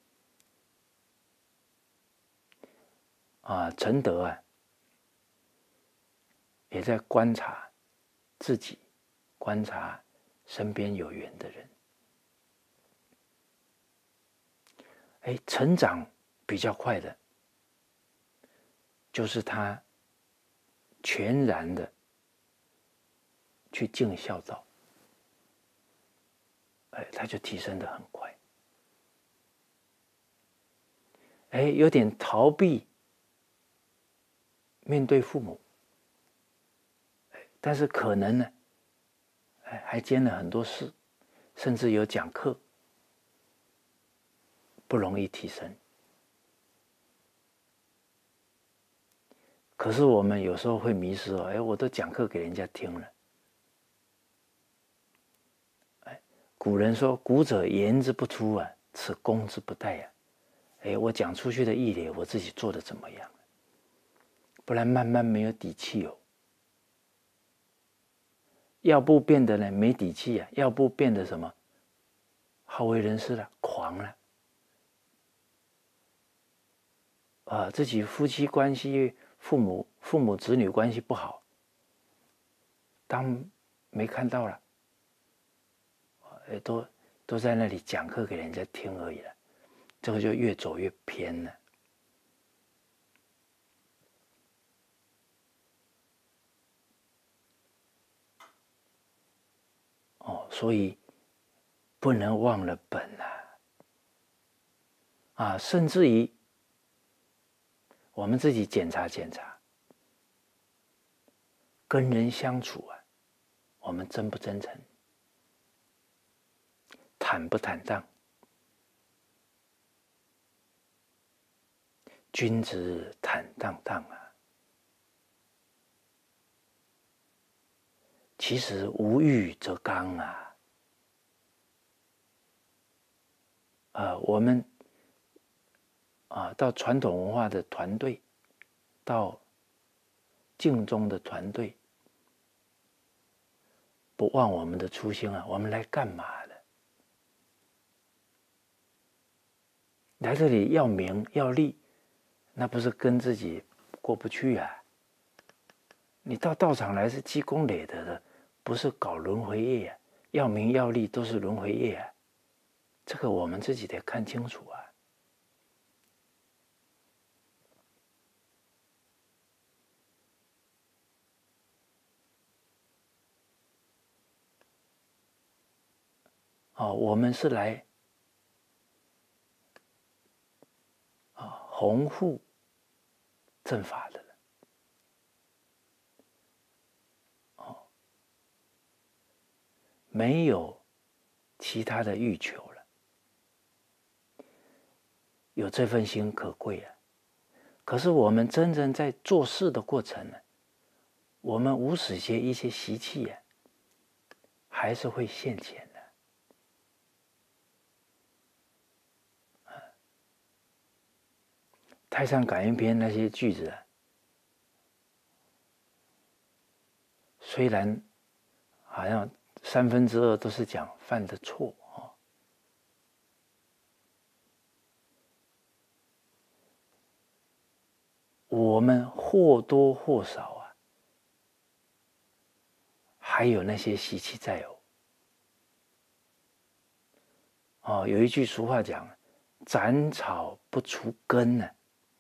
啊，承德啊，也在观察自己，观察身边有缘的人。哎，成长比较快的，就是他全然的去尽孝道，哎，他就提升的很快。哎，有点逃避面对父母，但是可能呢，哎，还兼了很多事，甚至有讲课，不容易提升。可是我们有时候会迷失哦，哎，我都讲课给人家听了。哎，古人说“古者言之不出啊，此功之不殆啊”。哎，我讲出去的义理，我自己做的怎么样？不然慢慢没有底气哦。要不变得呢没底气啊，要不变得什么好为人师了，狂了。啊，自己夫妻关系、父母父母子女关系不好，当没看到了，都都在那里讲课给人家听而已了，这个就越走越偏了。哦，所以不能忘了本啊！啊，甚至于我们自己检查检查，跟人相处啊，我们真不真诚，坦不坦荡？君子坦荡荡啊！其实无欲则刚啊！呃，我们啊，到传统文化的团队，到敬宗的团队，不忘我们的初心啊！我们来干嘛的？来这里要名要利，那不是跟自己过不去啊？你到道场来是积功累德的，不是搞轮回业啊！要名要利都是轮回业啊！这个我们自己得看清楚啊！哦，我们是来啊弘护正法的了。哦，没有其他的欲求了，有这份心可贵啊！可是我们真正在做事的过程呢，我们无始些一些习气啊，还是会现前的。太上感应篇那些句子啊，虽然好像三分之二都是讲犯的错啊，我们或多或少啊， 还有那些习气在哦。哦，有一句俗话讲：“斩草不除根呢、啊，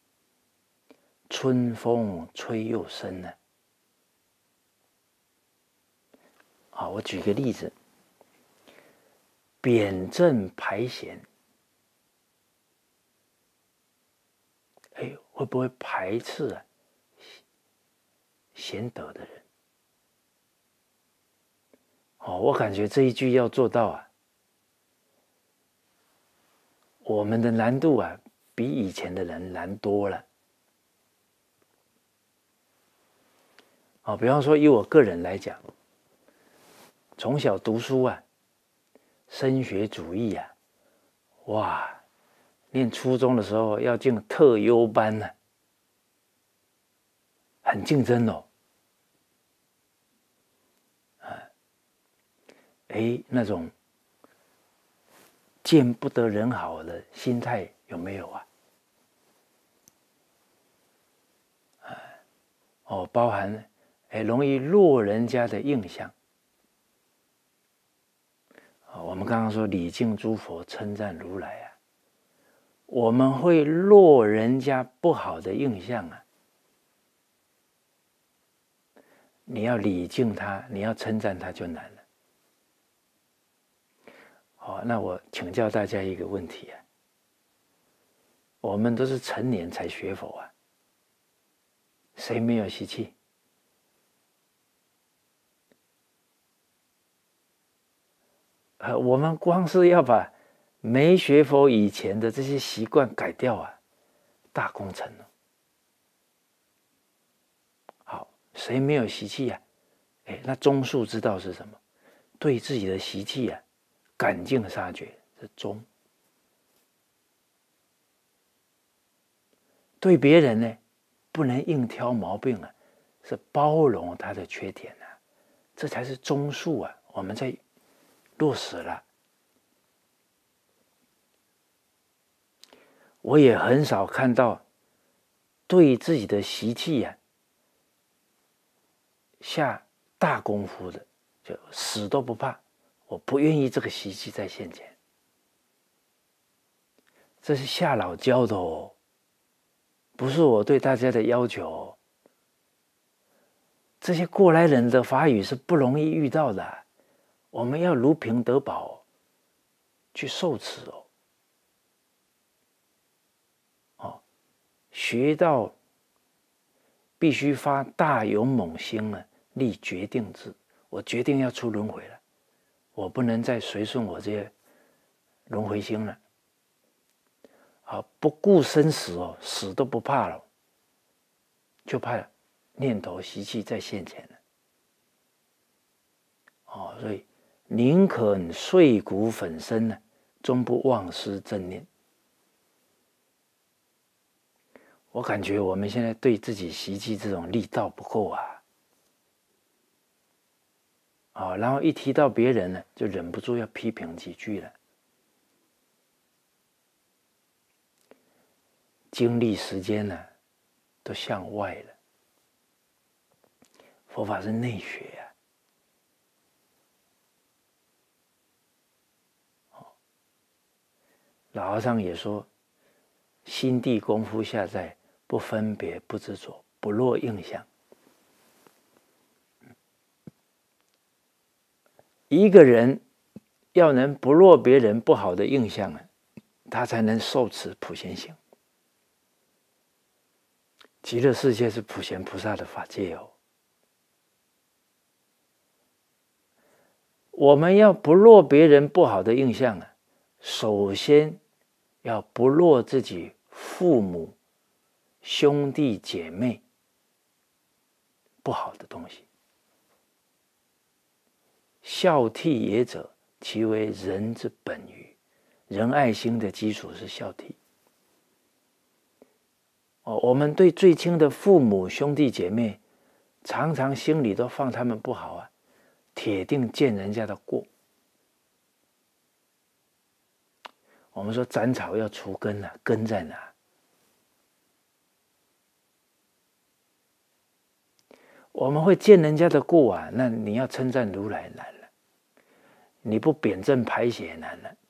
春风吹又生呢、啊。”好，我举个例子，扁正排闲，哎，会不会排斥啊贤德的人？哦，我感觉这一句要做到啊，我们的难度啊，比以前的人难多了。哦，比方说以我个人来讲，从小读书啊，升学主义啊，哇，念初中的时候要进特优班呢、啊，很竞争哦。啊，哎，那种见不得人好的心态有没有啊？啊，哦，包含哎容易落人家的印象。啊，我们刚刚说礼敬诸佛，称赞如来啊，我们会落人家不好的印象啊。你要礼敬他，你要称赞他就难了。好，那我请教大家一个问题啊，我们都是成年才学佛啊，谁没有习气？呃，我们光是要把没学佛以前的这些习惯改掉啊，大工程了。好，谁没有习气啊？哎，那中术之道是什么？对自己的习气啊，赶尽杀绝是中。对别人呢，不能硬挑毛病啊，是包容他的缺点啊，这才是中术啊。我们在落实了。我也很少看到对自己的习气啊下大功夫的，就死都不怕，我不愿意这个习气在现前，这是下老教的哦，不是我对大家的要求哦。这些过来人的法语是不容易遇到的，我们要如凭得宝去受持哦。哦，学到必须发大勇猛心呢，立决定志。我决定要出轮回了，我不能再随顺我这些轮回心了。啊，不顾生死哦，死都不怕了，就怕念头习气在现前了。哦，所以宁肯碎骨粉身呢，终不忘失正念。我感觉我们现在对自己习气这种力道不够啊，啊，然后一提到别人呢，就忍不住要批评几句了。精力时间呢，都向外了。佛法是内学啊。老和尚也说，心地功夫下在，不分别不执着，不落印象。一个人要能不落别人不好的印象啊，他才能受持普贤行。极乐世界是普贤菩萨的法界哦。我们要不落别人不好的印象啊，首先要不落自己父母、兄弟姐妹不好的东西。孝悌也者，其为人之本于。仁爱心的基础是孝悌。哦，我们对最亲的父母、兄弟姐妹，常常心里都放他们不好啊，铁定见人家的过。我们说斩草要除根啊，根在哪？ 我们会见人家的过啊，那你要称赞如来难了，你不辩证排写难了。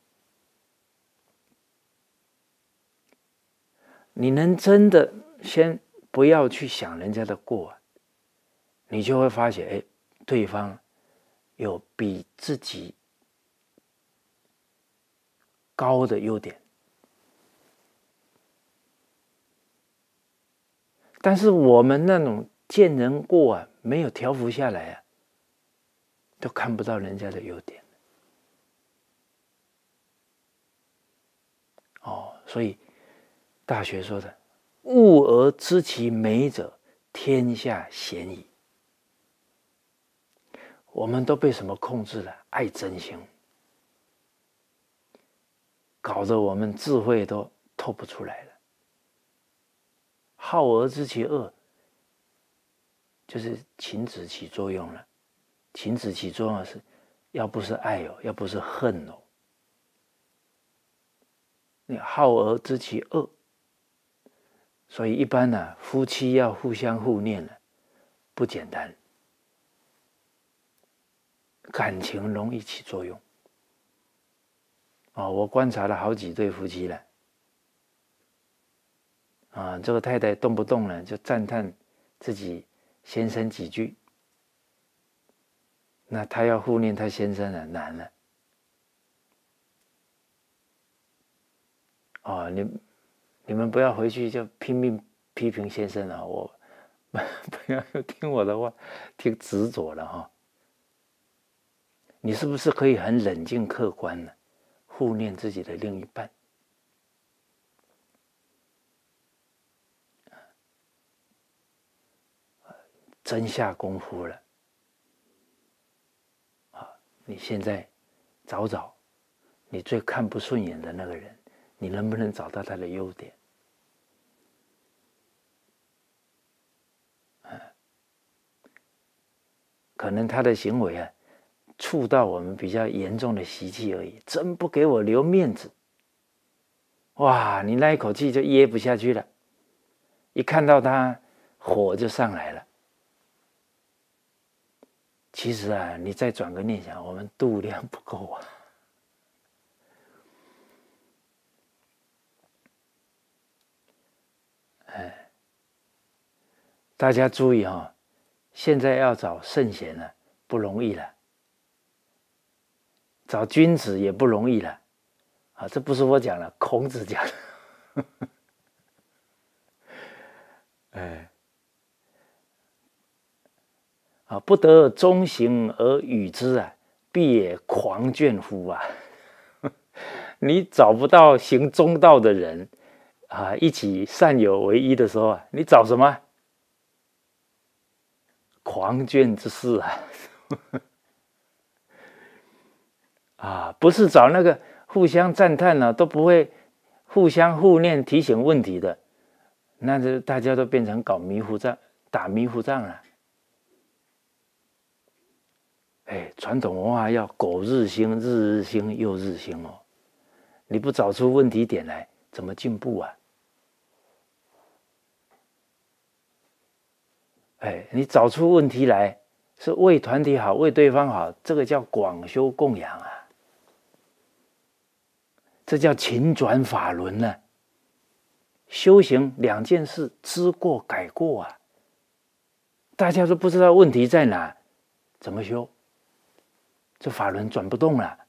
你能真的先不要去想人家的过啊，你就会发现，哎，对方有比自己高的优点。但是我们那种见人过啊，没有调伏下来啊，都看不到人家的优点。哦，所以大学说的“物而知其美者，天下鲜矣”。我们都被什么控制了？爱真心，搞得我们智慧都透不出来了。好而知其恶，就是情子起作用了。情子起作用是，要不是爱哦，要不是恨哦。你好而知其恶，所以一般呢、啊，夫妻要互相互念呢，不简单，感情容易起作用。哦，我观察了好几对夫妻了，啊，这个太太动不动呢就赞叹自己先生几句，那她要护念她先生呢，难了。哦，你你们不要回去就拼命批评先生啊！我不要听我的话，听执着了哈。你是不是可以很冷静客观呢？护念自己的另一半，真下功夫了啊！你现在找找你最看不顺眼的那个人，你能不能找到他的优点？可能他的行为啊，触到我们比较严重的习气而已，真不给我留面子。哇，你那一口气就噎不下去了，一看到他火就上来了。其实啊，你再转个念想，我们度量不够啊。哎，大家注意哈、哦，现在要找圣贤了，不容易了。找君子也不容易了，啊，这不是我讲的，孔子讲的。哎，啊，不得中行而与之啊，必也狂倦乎啊！你找不到行中道的人啊，一起善友为一的时候啊，你找什么？狂倦之事啊！啊，不是找那个互相赞叹呢、啊，都不会互相互念提醒问题的，那就大家都变成搞迷糊仗、打迷糊仗了。哎，传统文化要苟日新，日日新又日新哦。你不找出问题点来，怎么进步啊？哎，你找出问题来，是为团体好，为对方好，这个叫广修供养啊。这叫勤转法轮呢、啊。修行两件事，知过改过啊。大家都不知道问题在哪，怎么修？这法轮转不动了。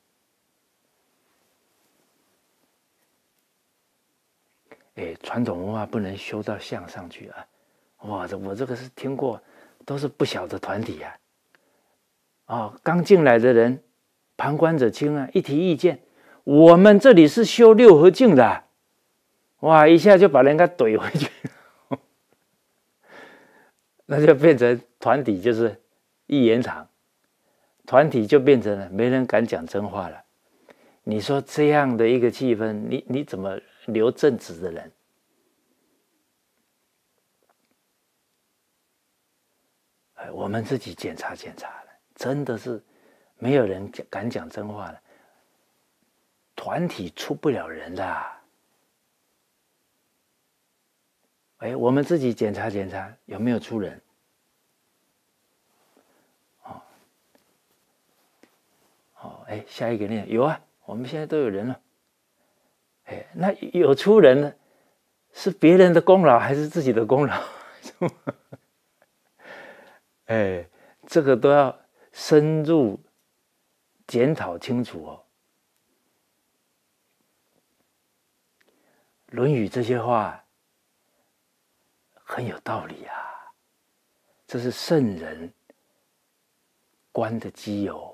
哎，传统文化不能修到向上去啊！哇，这我这个是听过，都是不小的团体啊。哦，刚进来的人，旁观者清啊，一提意见，我们这里是修六合敬的、啊，哇，一下就把人家怼回去，那就变成团体就是一言堂，团体就变成了没人敢讲真话了。你说这样的一个气氛，你你怎么留正直的人？哎，我们自己检查检查了，真的是没有人敢讲真话了。团体出不了人的、啊。哎，我们自己检查检查有没有出人。 哎，下一个念有啊，我们现在都有人了。哎，那有出人呢，是别人的功劳还是自己的功劳？哎，这个都要深入检讨清楚哦。《论语》这些话很有道理啊，这是圣人观的基友。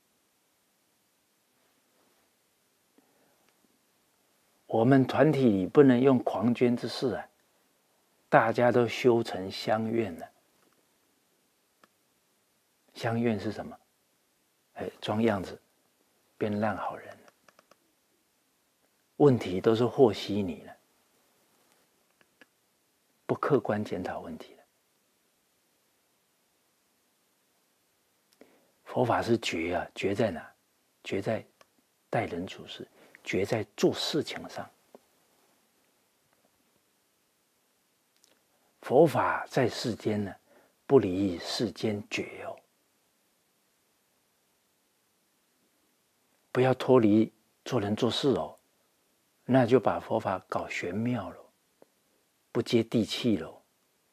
我们团体里不能用狂捐之事啊，大家都修成相愿了。相愿是什么？哎，装样子，变烂好人了。问题都是和稀泥了，不客观检讨问题了。佛法是觉啊，觉在哪？觉在待人处事，觉在做事情上。佛法在世间呢，不离世间觉哦，不要脱离做人做事哦，那就把佛法搞玄妙了，不接地气了。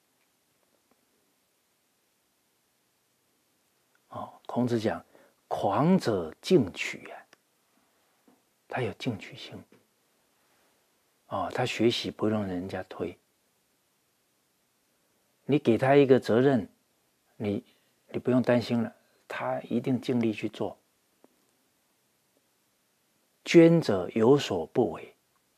哦，孔子讲，狂者进取啊，他有进取心。哦，他学习不让人家推。你给他一个责任，你你不用担心了，他一定尽力去做。捐者有所不为。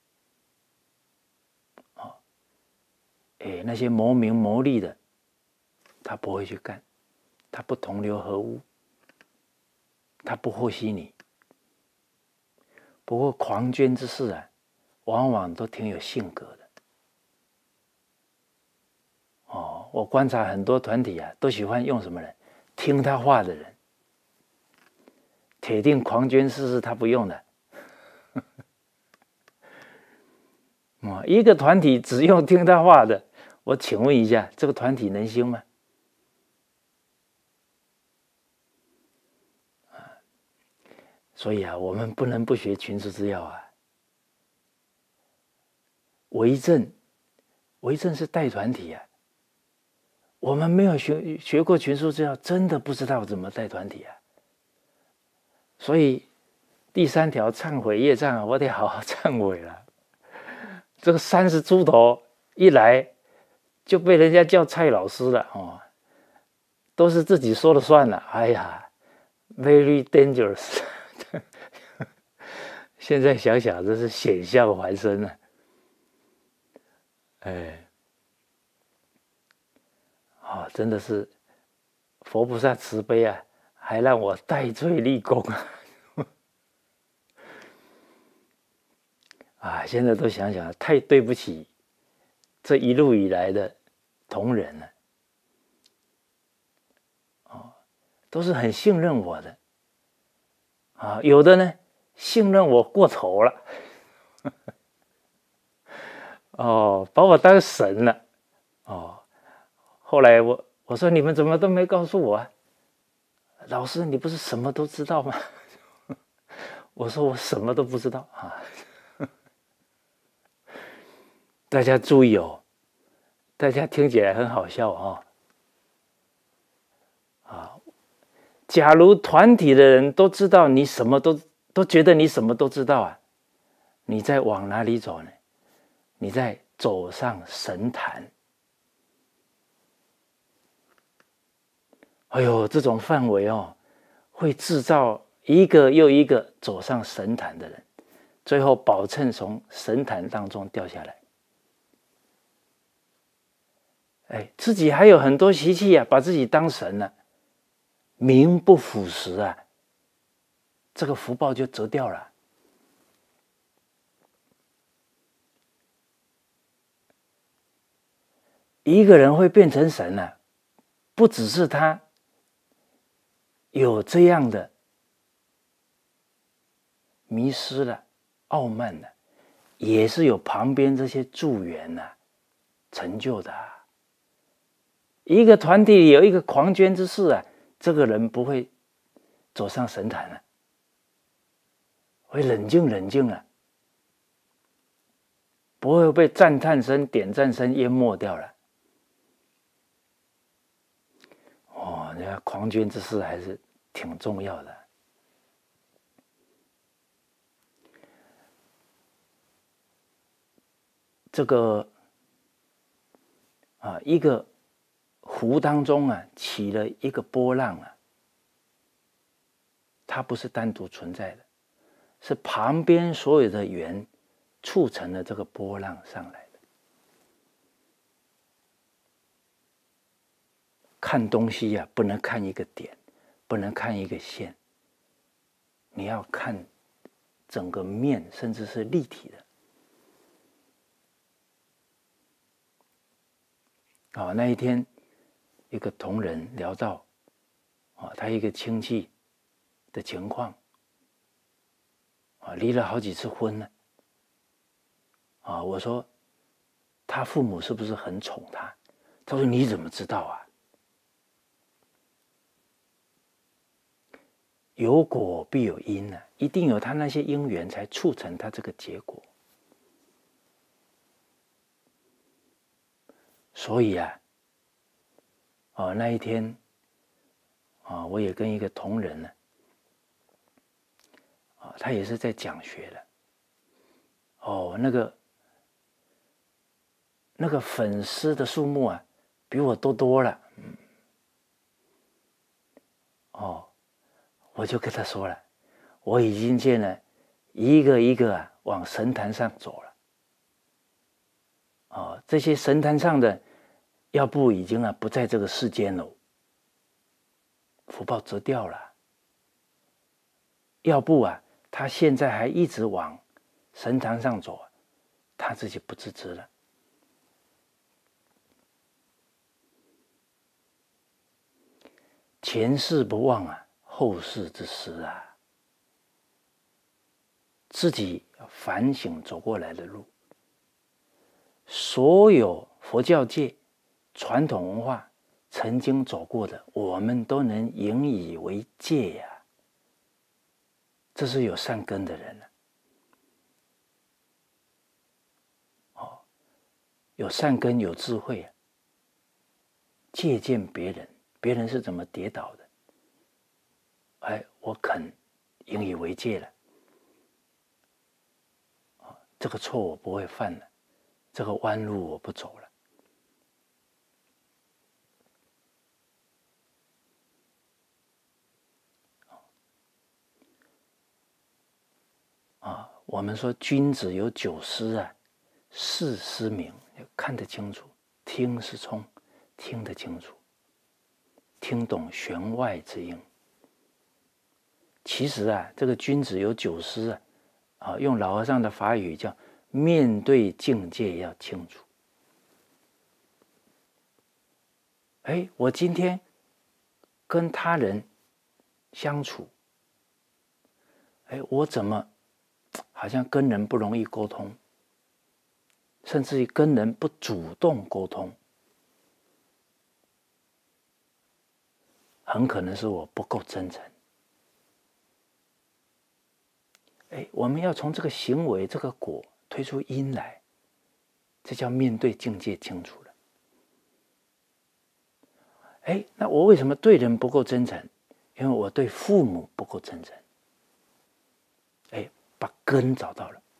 哦，哎，那些谋名谋利的，他不会去干，他不同流合污，他不和稀泥。不过狂捐之事啊，往往都挺有性格的。哦，我观察很多团体啊，都喜欢用什么人？听他话的人，铁定狂捐事是他不用的。哦，一个团体只用听他话的，我请问一下，这个团体能兴吗？所以啊，我们不能不学群书之要啊。为政，为政是带团体啊。我们没有学学过群书之要，真的不知道怎么带团体啊。所以第三条忏悔业障，我得好好忏悔了。这个三十出头一来就被人家叫蔡老师了哦，都是自己说了算了。哎呀 ，very dangerous 。现在想想，这是险象环生啊！哎，哦，真的是佛菩萨慈悲啊，还让我戴罪立功啊！啊，现在都想想，太对不起这一路以来的同仁了。哦，都是很信任我的啊，有的呢信任我过头了。哦，把我当神了。哦，后来我我说你们怎么都没告诉我啊？老师，你不是什么都知道吗？我说我什么都不知道啊。大家注意哦，大家听起来很好笑哦。啊，假如团体的人都知道你什么都都觉得你什么都知道啊，你在往哪里走呢？你在走上神坛。哎呦，这种范围哦，会制造一个又一个走上神坛的人，最后保证从神坛当中掉下来。哎，自己还有很多习气啊，把自己当神了、啊，名不符实啊，这个福报就折掉了。一个人会变成神啊，不只是他有这样的迷失了、傲慢了，也是有旁边这些助缘啊成就的、啊。一个团体里有一个狂捐之士啊，这个人不会走上神坛了、啊。 会冷静冷静了，不会被赞叹声、点赞声淹没掉了。哦，你看狂捐之事还是挺重要的。这个啊，一个湖当中啊，起了一个波浪啊，它不是单独存在的，是旁边所有的缘促成了这个波浪上来的。看东西呀、啊，不能看一个点，不能看一个线，你要看整个面，甚至是立体的。啊，那一天，一个同仁聊到，啊，他一个亲戚的情况，啊，离了好几次婚了，啊，我说，他父母是不是很宠他？他说你怎么知道啊？有果必有因啊，一定有他那些因缘才促成他这个结果。所以啊，哦，那一天，啊，我也跟一个同仁呢，啊，他也是在讲学的，哦，那个那个粉丝的数目啊，比我多多了，嗯，哦，我就跟他说了，我已经见了一个一个啊往神坛上走了，哦，这些神坛上的，要不已经啊不在这个世间了，福报折掉了，要不啊他现在还一直往神坛上走，他自己不自知了。前世不忘啊，后世之师啊，自己反省走过来的路，所有佛教界传统文化曾经走过的，我们都能引以为戒呀、啊。这是有善根的人了、啊，哦，有善根有智慧、啊，借鉴别人，别人是怎么跌倒的，哎，我肯引以为戒了。这个错我不会犯了，这个弯路我不走了。啊，我们说君子有九思啊，视思明，看得清楚；听是聪，听得清楚，听懂弦外之音。其实啊，这个君子有九思啊，啊，用老和尚的法语叫面对境界要清楚。哎，我今天跟他人相处，哎，我怎么好像跟人不容易沟通，甚至于跟人不主动沟通，很可能是我不够真诚。哎，我们要从这个行为、这个果推出因来，这叫面对境界清楚了。哎，那我为什么对人不够真诚？因为我对父母不够真诚。哎，把根找到了。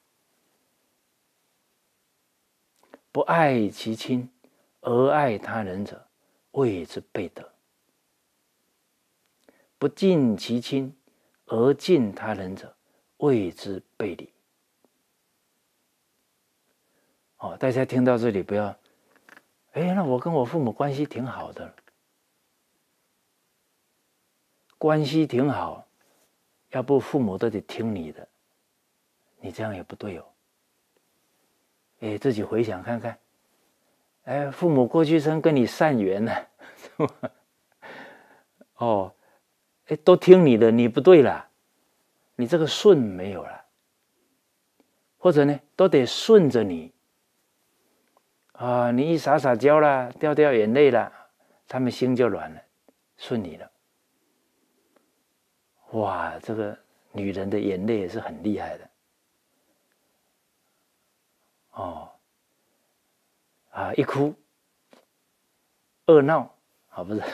不爱其亲而爱他人者，谓之悖德；不敬其亲而敬他人者，谓之悖礼。哦，大家听到这里不要，哎，那我跟我父母关系挺好的，关系挺好，要不父母都得听你的，你这样也不对哦。哎，自己回想看看，哎，父母过去生跟你善缘呢、啊，哦，哎，都听你的，你不对了，你这个顺没有了，或者呢，都得顺着你，啊，你一撒撒娇啦，掉掉眼泪啦，他们心就软了，顺你了。哇，这个女人的眼泪也是很厉害的。哦，啊，一哭，二闹，啊，不是，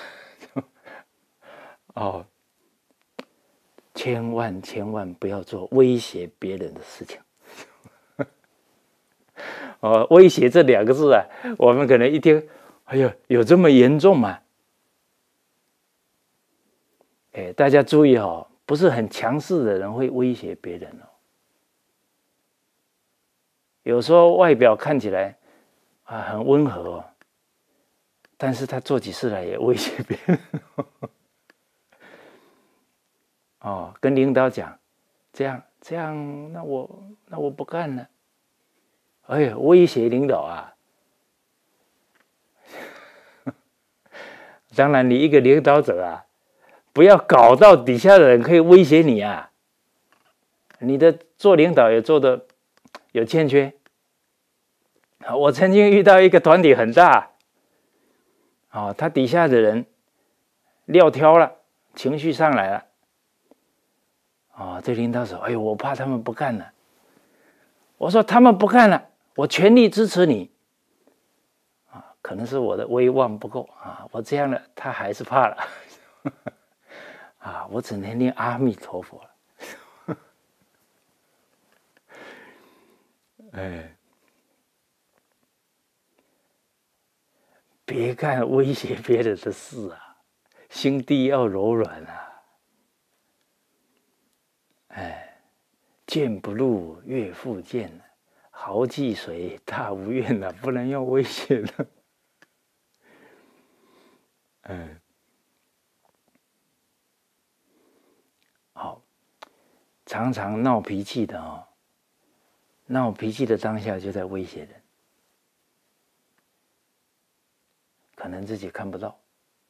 哦，千万千万不要做威胁别人的事情。哦，威胁这两个字啊，我们可能一听，哎呦，有这么严重吗？哎，大家注意哦，不是很强势的人会威胁别人哦。有时候外表看起来啊很温和哦，但是他做起事来也威胁别人。哦，跟领导讲，这样这样，那我那我不干了。哎呀，威胁领导啊！当然，你一个领导者啊，不要搞到底下的人可以威胁你啊。你的做领导也做的有欠缺。我曾经遇到一个团体很大，哦，他底下的人撂挑了，情绪上来了。哦，这领导说：“哎呦，我怕他们不干了。”我说：“他们不干了，我全力支持你。”啊，可能是我的威望不够啊，我这样了，他还是怕了。啊，我只能念阿弥陀佛了。哎，别干威胁别人的事啊，心地要柔软啊。哎，谏不入岳父见，豪济水大无怨啊，不能用威胁的。嗯，好，常常闹脾气的哦，闹脾气的当下就在威胁人，可能自己看不到。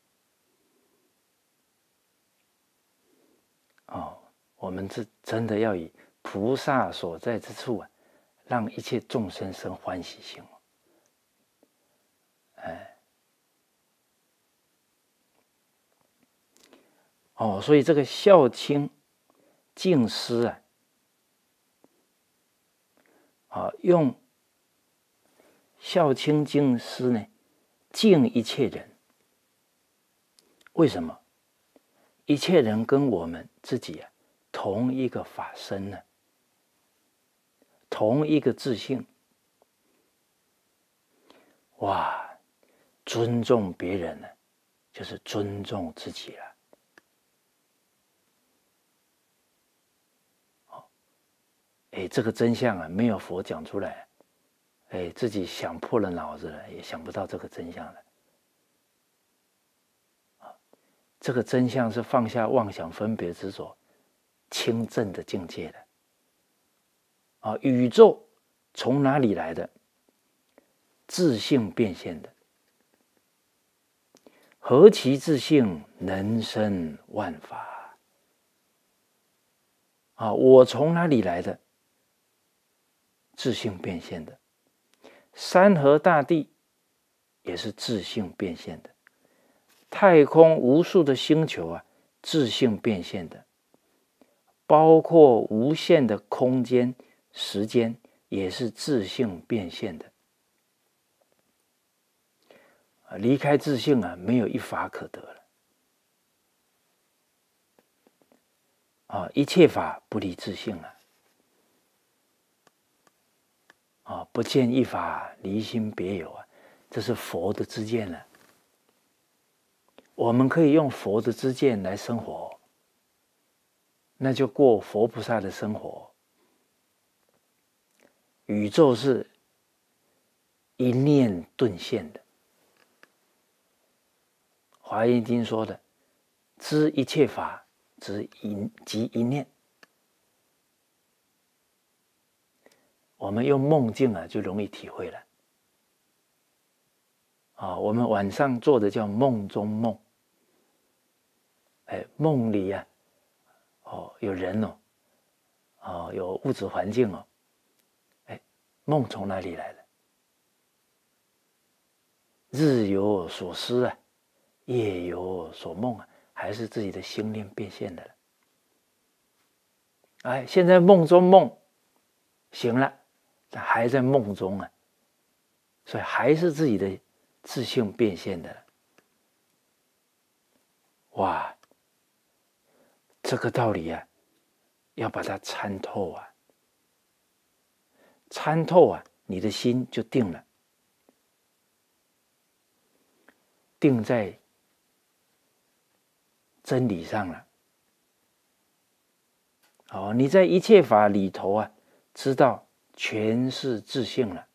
哦，我们是真的要以菩萨所在之处啊，让一切众生生欢喜心。哎，哦，所以这个孝亲敬师啊，啊，用孝亲敬师呢，敬一切人。为什么？一切人跟我们自己啊，同一个法身呢，同一个自性。哇，尊重别人呢，就是尊重自己了。哎，这个真相啊，没有佛讲出来，哎，自己想破了脑子了，也想不到这个真相了。这个真相是放下妄想分别执着，清正的境界的。啊，宇宙从哪里来的？自性变现的。何其自性，能生万法。啊，我从哪里来的？自性变现的。山河大地也是自性变现的。太空无数的星球啊，自性变现的，包括无限的空间、时间，也是自性变现的。离开自性啊，没有一法可得了。啊，一切法不离自性啊。啊，不见一法，离心别有啊，这是佛的知见了。我们可以用佛的知见来生活，那就过佛菩萨的生活。宇宙是一念顿现的。华严经说的，知一切法，知一即一念。我们用梦境啊，就容易体会了。啊，我们晚上做的叫梦中梦。哎，梦里啊，哦，有人哦，哦，有物质环境哦，哎，梦从哪里来的？日有所思啊，夜有所梦啊，还是自己的心念变现的了。 哎，现在梦中梦醒了，但还在梦中啊，所以还是自己的自性变现的。哇，这个道理啊，要把它参透啊，参透啊，你的心就定了，定在真理上了。哦，你在一切法里头啊，知道全是自性了，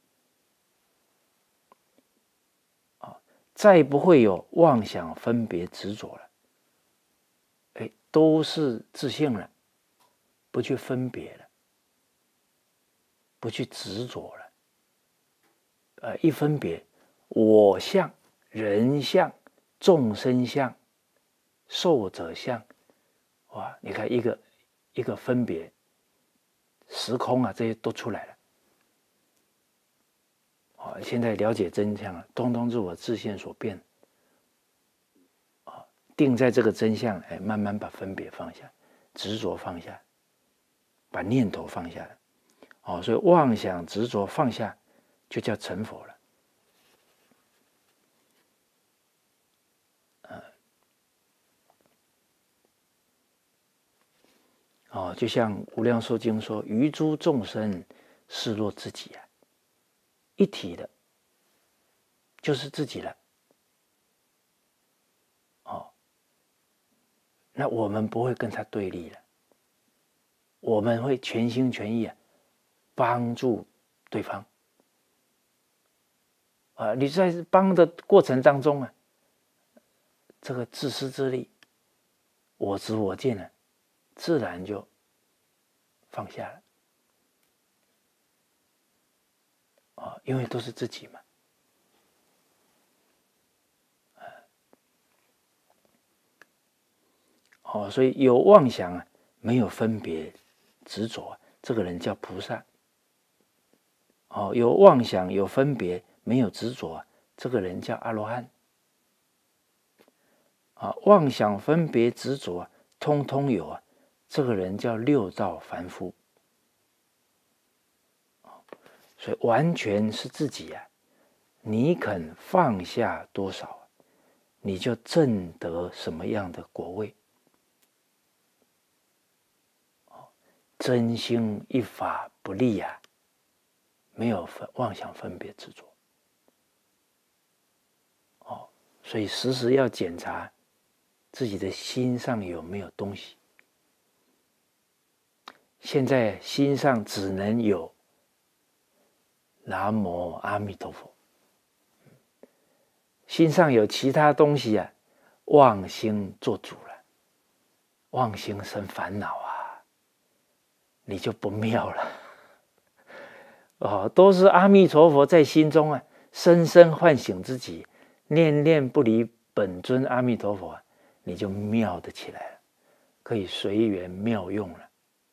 哦，再不会有妄想、分别、执着了，哎，都是自性了，不去分别了，不去执着了，呃，一分别，我相、人相、众生相、寿者相，哇，你看一个一个分别，时空啊，这些都出来了。哦，现在了解真相了，通通是我自性所变。哦，定在这个真相，哎，慢慢把分别放下，执着放下，把念头放下了。哦，所以妄想执着放下，就叫成佛了。呃，哦，就像《无量寿经》说：“于诸众生，视若自己啊，一体的，就是自己了。”哦，那我们不会跟他对立了，我们会全心全意啊，帮助对方。啊，你在帮的过程当中啊，这个自私自利、我执我见呢，自然就放下了。啊，因为都是自己嘛。哦，所以有妄想啊，没有分别执着啊，这个人叫菩萨。哦，有妄想有分别没有执着啊，这个人叫阿罗汉。啊，妄想分别执着啊，通通有啊，这个人叫六道凡夫。所以完全是自己啊，你肯放下多少，你就证得什么样的果位。真心一法不立啊，没有妄想分别执着。哦，所以时时要检查自己的心上有没有东西。现在心上只能有南无阿弥陀佛，心上有其他东西啊，妄心做主了，妄心生烦恼啊，你就不妙了。哦，都是阿弥陀佛在心中啊，深深唤醒自己，念念不离本尊阿弥陀佛啊，你就妙得起来了，可以随缘妙用了。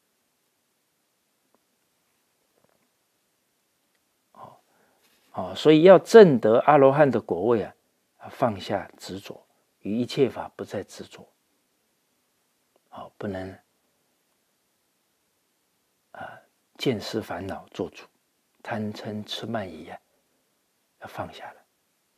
哦哦，所以要证得阿罗汉的果位啊，放下执着，于一切法不再执着。哦，不能啊、呃、见思烦恼做主，贪嗔痴慢疑啊，要放下了。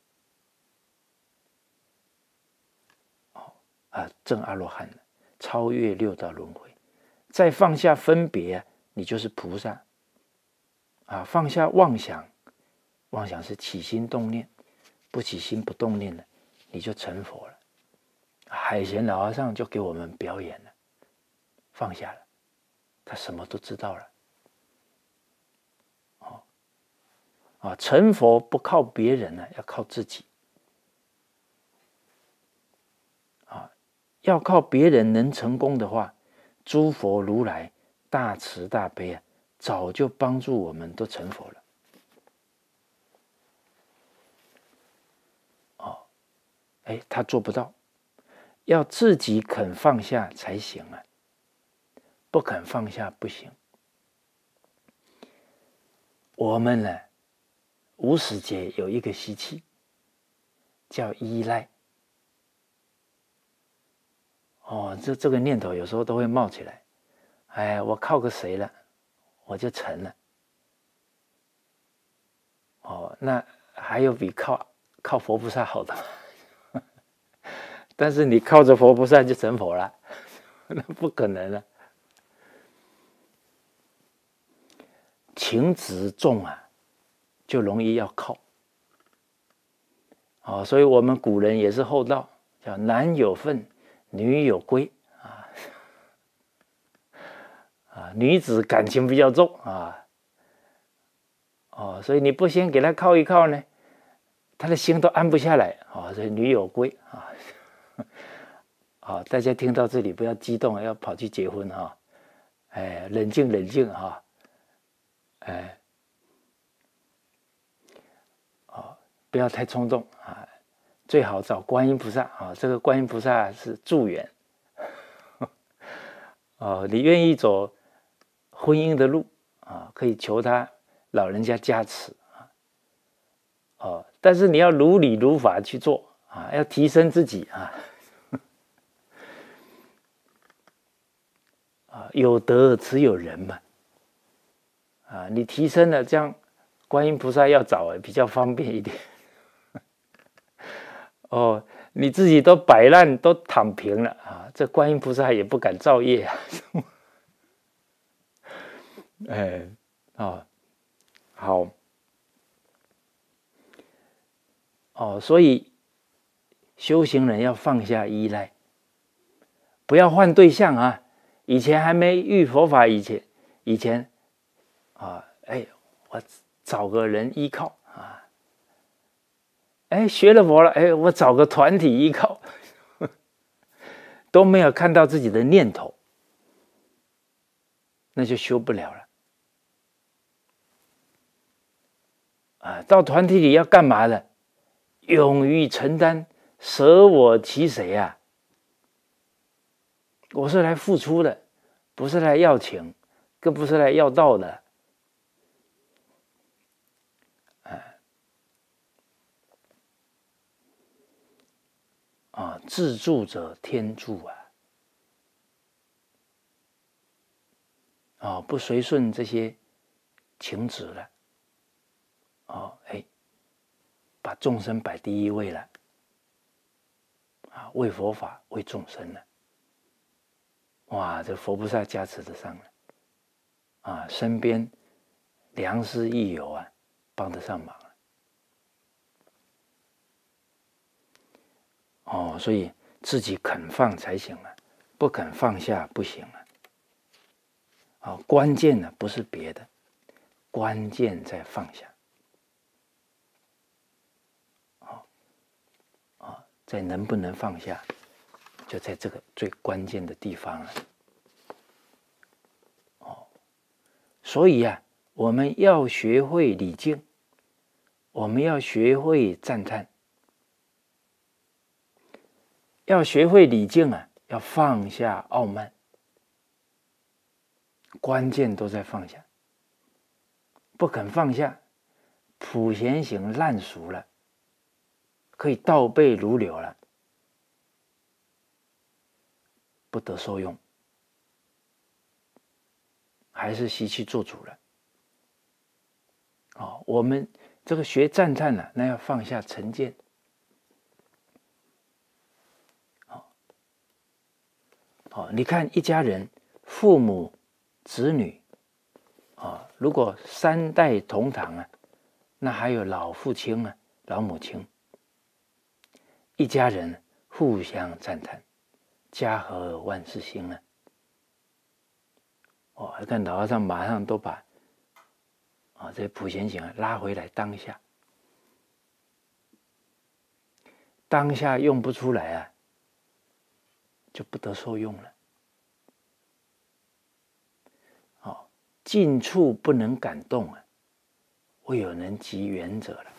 哦啊，证阿罗汉了，超越六道轮回，再放下分别啊，你就是菩萨。啊，放下妄想，妄想是起心动念，不起心不动念的，你就成佛了。海贤老和尚就给我们表演了，放下了，他什么都知道了。哦，啊，成佛不靠别人呢，要靠自己。啊，要靠别人能成功的话，诸佛如来大慈大悲啊，早就帮助我们都成佛了。哦，哎，他做不到，要自己肯放下才行啊，不肯放下不行。我们呢，无始劫有一个习气，叫依赖。哦，这这个念头有时候都会冒起来哎，我靠个谁了，我就成了。哦，那还有比靠靠佛菩萨好的吗？但是你靠着佛菩萨就成佛了，那不可能了。情执重啊，就容易要靠。哦，所以我们古人也是厚道，叫男有分，女有归啊。啊，女子感情比较重啊。哦，所以你不先给她靠一靠呢，她的心都安不下来啊。哦，所以女有归啊。好，大家听到这里不要激动，要跑去结婚哈、哦。哎，冷静冷静哈、哦。哎，哦，不要太冲动啊。最好找观音菩萨啊，这个观音菩萨是助缘。哦，你愿意走婚姻的路啊，可以求他老人家加持啊。哦，但是你要如理如法去做啊，要提升自己啊。啊，有德只有人嘛。啊，你提升了，这样观音菩萨要找比较方便一点。哦，你自己都摆烂都躺平了啊，这观音菩萨也不敢造业啊。哎，哦，好，哦，所以修行人要放下依赖，不要换对象啊。以前还没遇佛法以前，以前啊，哎，我找个人依靠啊。哎，学了佛了，哎，我找个团体依靠，都没有看到自己的念头，那就修不了了。啊，到团体里要干嘛的？勇于承担，舍我其谁啊？我是来付出的，不是来要情，更不是来要道的。啊，自助者天助啊！啊，不随顺这些情执了。哦，哎，把众生摆第一位了。啊，为佛法，为众生了。哇，这佛菩萨加持得上了。啊，身边良师益友啊，帮得上忙了。哦，所以自己肯放才行啊，不肯放下不行啊。啊，关键呢不是别的，关键在放下。啊啊，在能不能放下，就在这个最关键的地方了。哦，所以啊，我们要学会礼敬，我们要学会赞叹。要学会礼敬啊，要放下傲慢，关键都在放下。不肯放下，普贤行烂熟了，可以倒背如流了，不得受用，还是习气做主了。哦，我们这个学赞叹呢、啊，那要放下成见。哦，你看一家人，父母、子女，啊，如果三代同堂啊，那还有老父亲啊、老母亲，一家人互相赞叹，家和万事兴啊。哦，看老和尚马上都把啊这普贤行啊拉回来当下，当下用不出来啊，就不得受用了。哦，近处不能感动啊，未有能及远者了。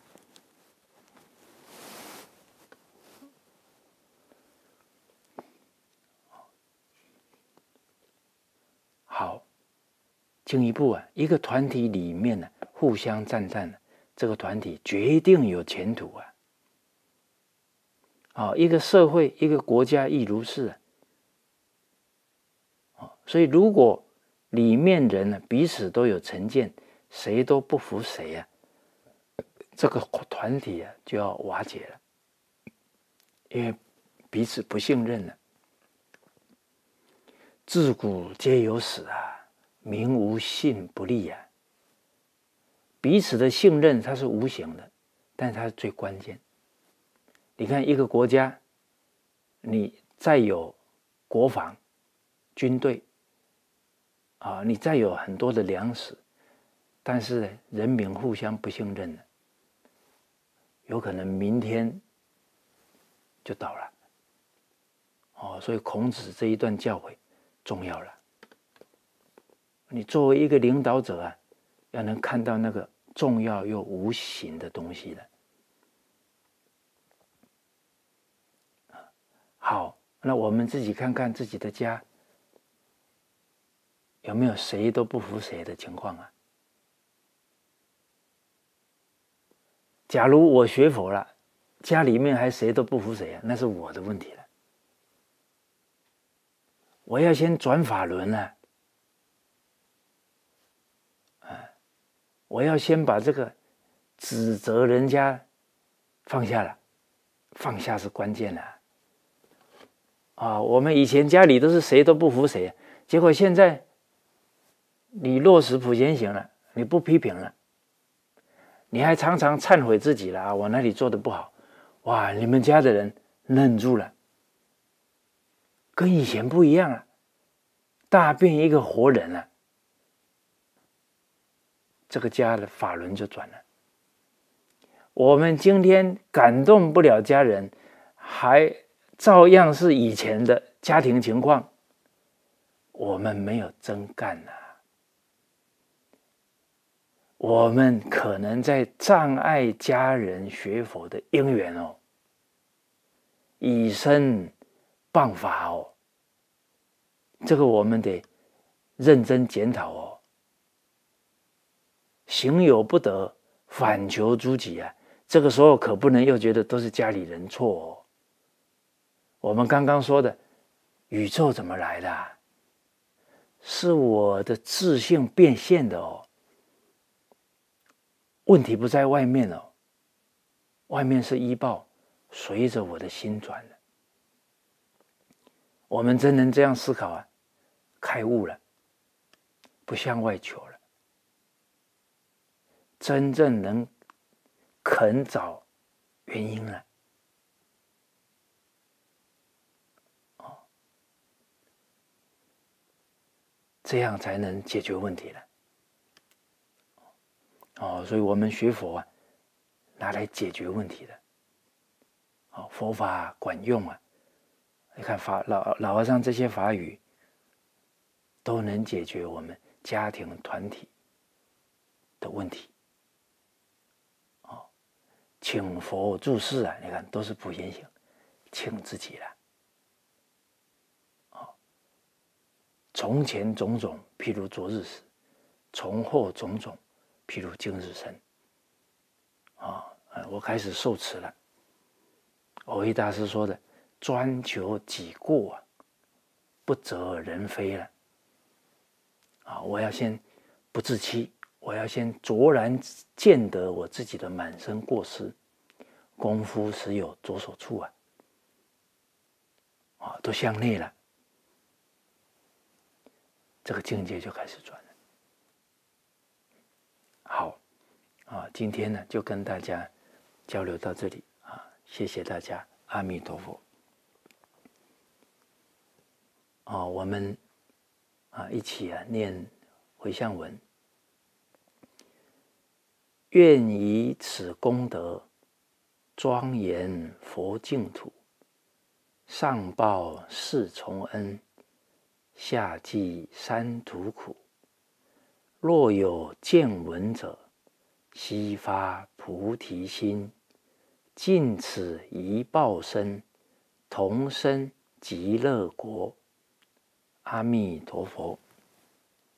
好，进一步啊，一个团体里面呢、啊，互相赞叹、啊，这个团体决定有前途啊。哦，一个社会、一个国家亦如是啊。哦， 所以如果里面人呢彼此都有成见，谁都不服谁啊，这个团体啊就要瓦解了，因为彼此不信任了。自古皆有死啊，民无信不立啊。彼此的信任它是无形的，但是它是最关键。你看一个国家，你再有国防、军队啊，你再有很多的粮食，但是人民互相不信任了，有可能明天就倒了。哦，所以孔子这一段教诲重要了。你作为一个领导者啊，要能看到那个重要又无形的东西的。好，那我们自己看看自己的家，有没有谁都不服谁的情况啊？假如我学佛了，家里面还谁都不服谁啊？那是我的问题了。我要先转法轮啊！啊，我要先把这个指责人家放下了，放下是关键啊！啊，我们以前家里都是谁都不服谁，结果现在你落实普贤行了，你不批评了，你还常常忏悔自己了啊！我哪里做的不好？哇，你们家的人愣住了，跟以前不一样了，大变一个活人了，这个家的法轮就转了。我们今天感动不了家人，还照样是以前的家庭情况，我们没有真干啊！我们可能在障碍家人学佛的因缘哦，以身谤法哦，这个我们得认真检讨哦。行有不得，反求诸己啊！这个时候可不能又觉得都是家里人错哦。我们刚刚说的宇宙怎么来的啊？是我的自性变现的哦。问题不在外面哦，外面是依报，随着我的心转的。我们真能这样思考啊，开悟了，不向外求了，真正能肯找原因了。哦，这样才能解决问题了。哦，所以我们学佛啊，拿来解决问题的。哦，佛法管用啊！你看法老老和尚这些法语，都能解决我们家庭团体的问题。哦，请佛注释啊，你看都是普贤行，请自己了。哦，从前种种，譬如昨日死；从后种种，譬如今日生。啊、哦，我开始受持了。藕益大师说的“专求己过啊，不责人非”了。啊，我要先不自欺，我要先卓然见得我自己的满身过失，功夫实有着手处啊！啊，都向内了，这个境界就开始转了。好，啊，今天呢就跟大家交流到这里啊，谢谢大家，阿弥陀佛。哦，我们啊一起啊念回向文，愿以此功德庄严佛净土，上报四重恩，下济三途苦。若有见闻者，悉发菩提心，尽此一报身，同生极乐国。阿弥陀佛。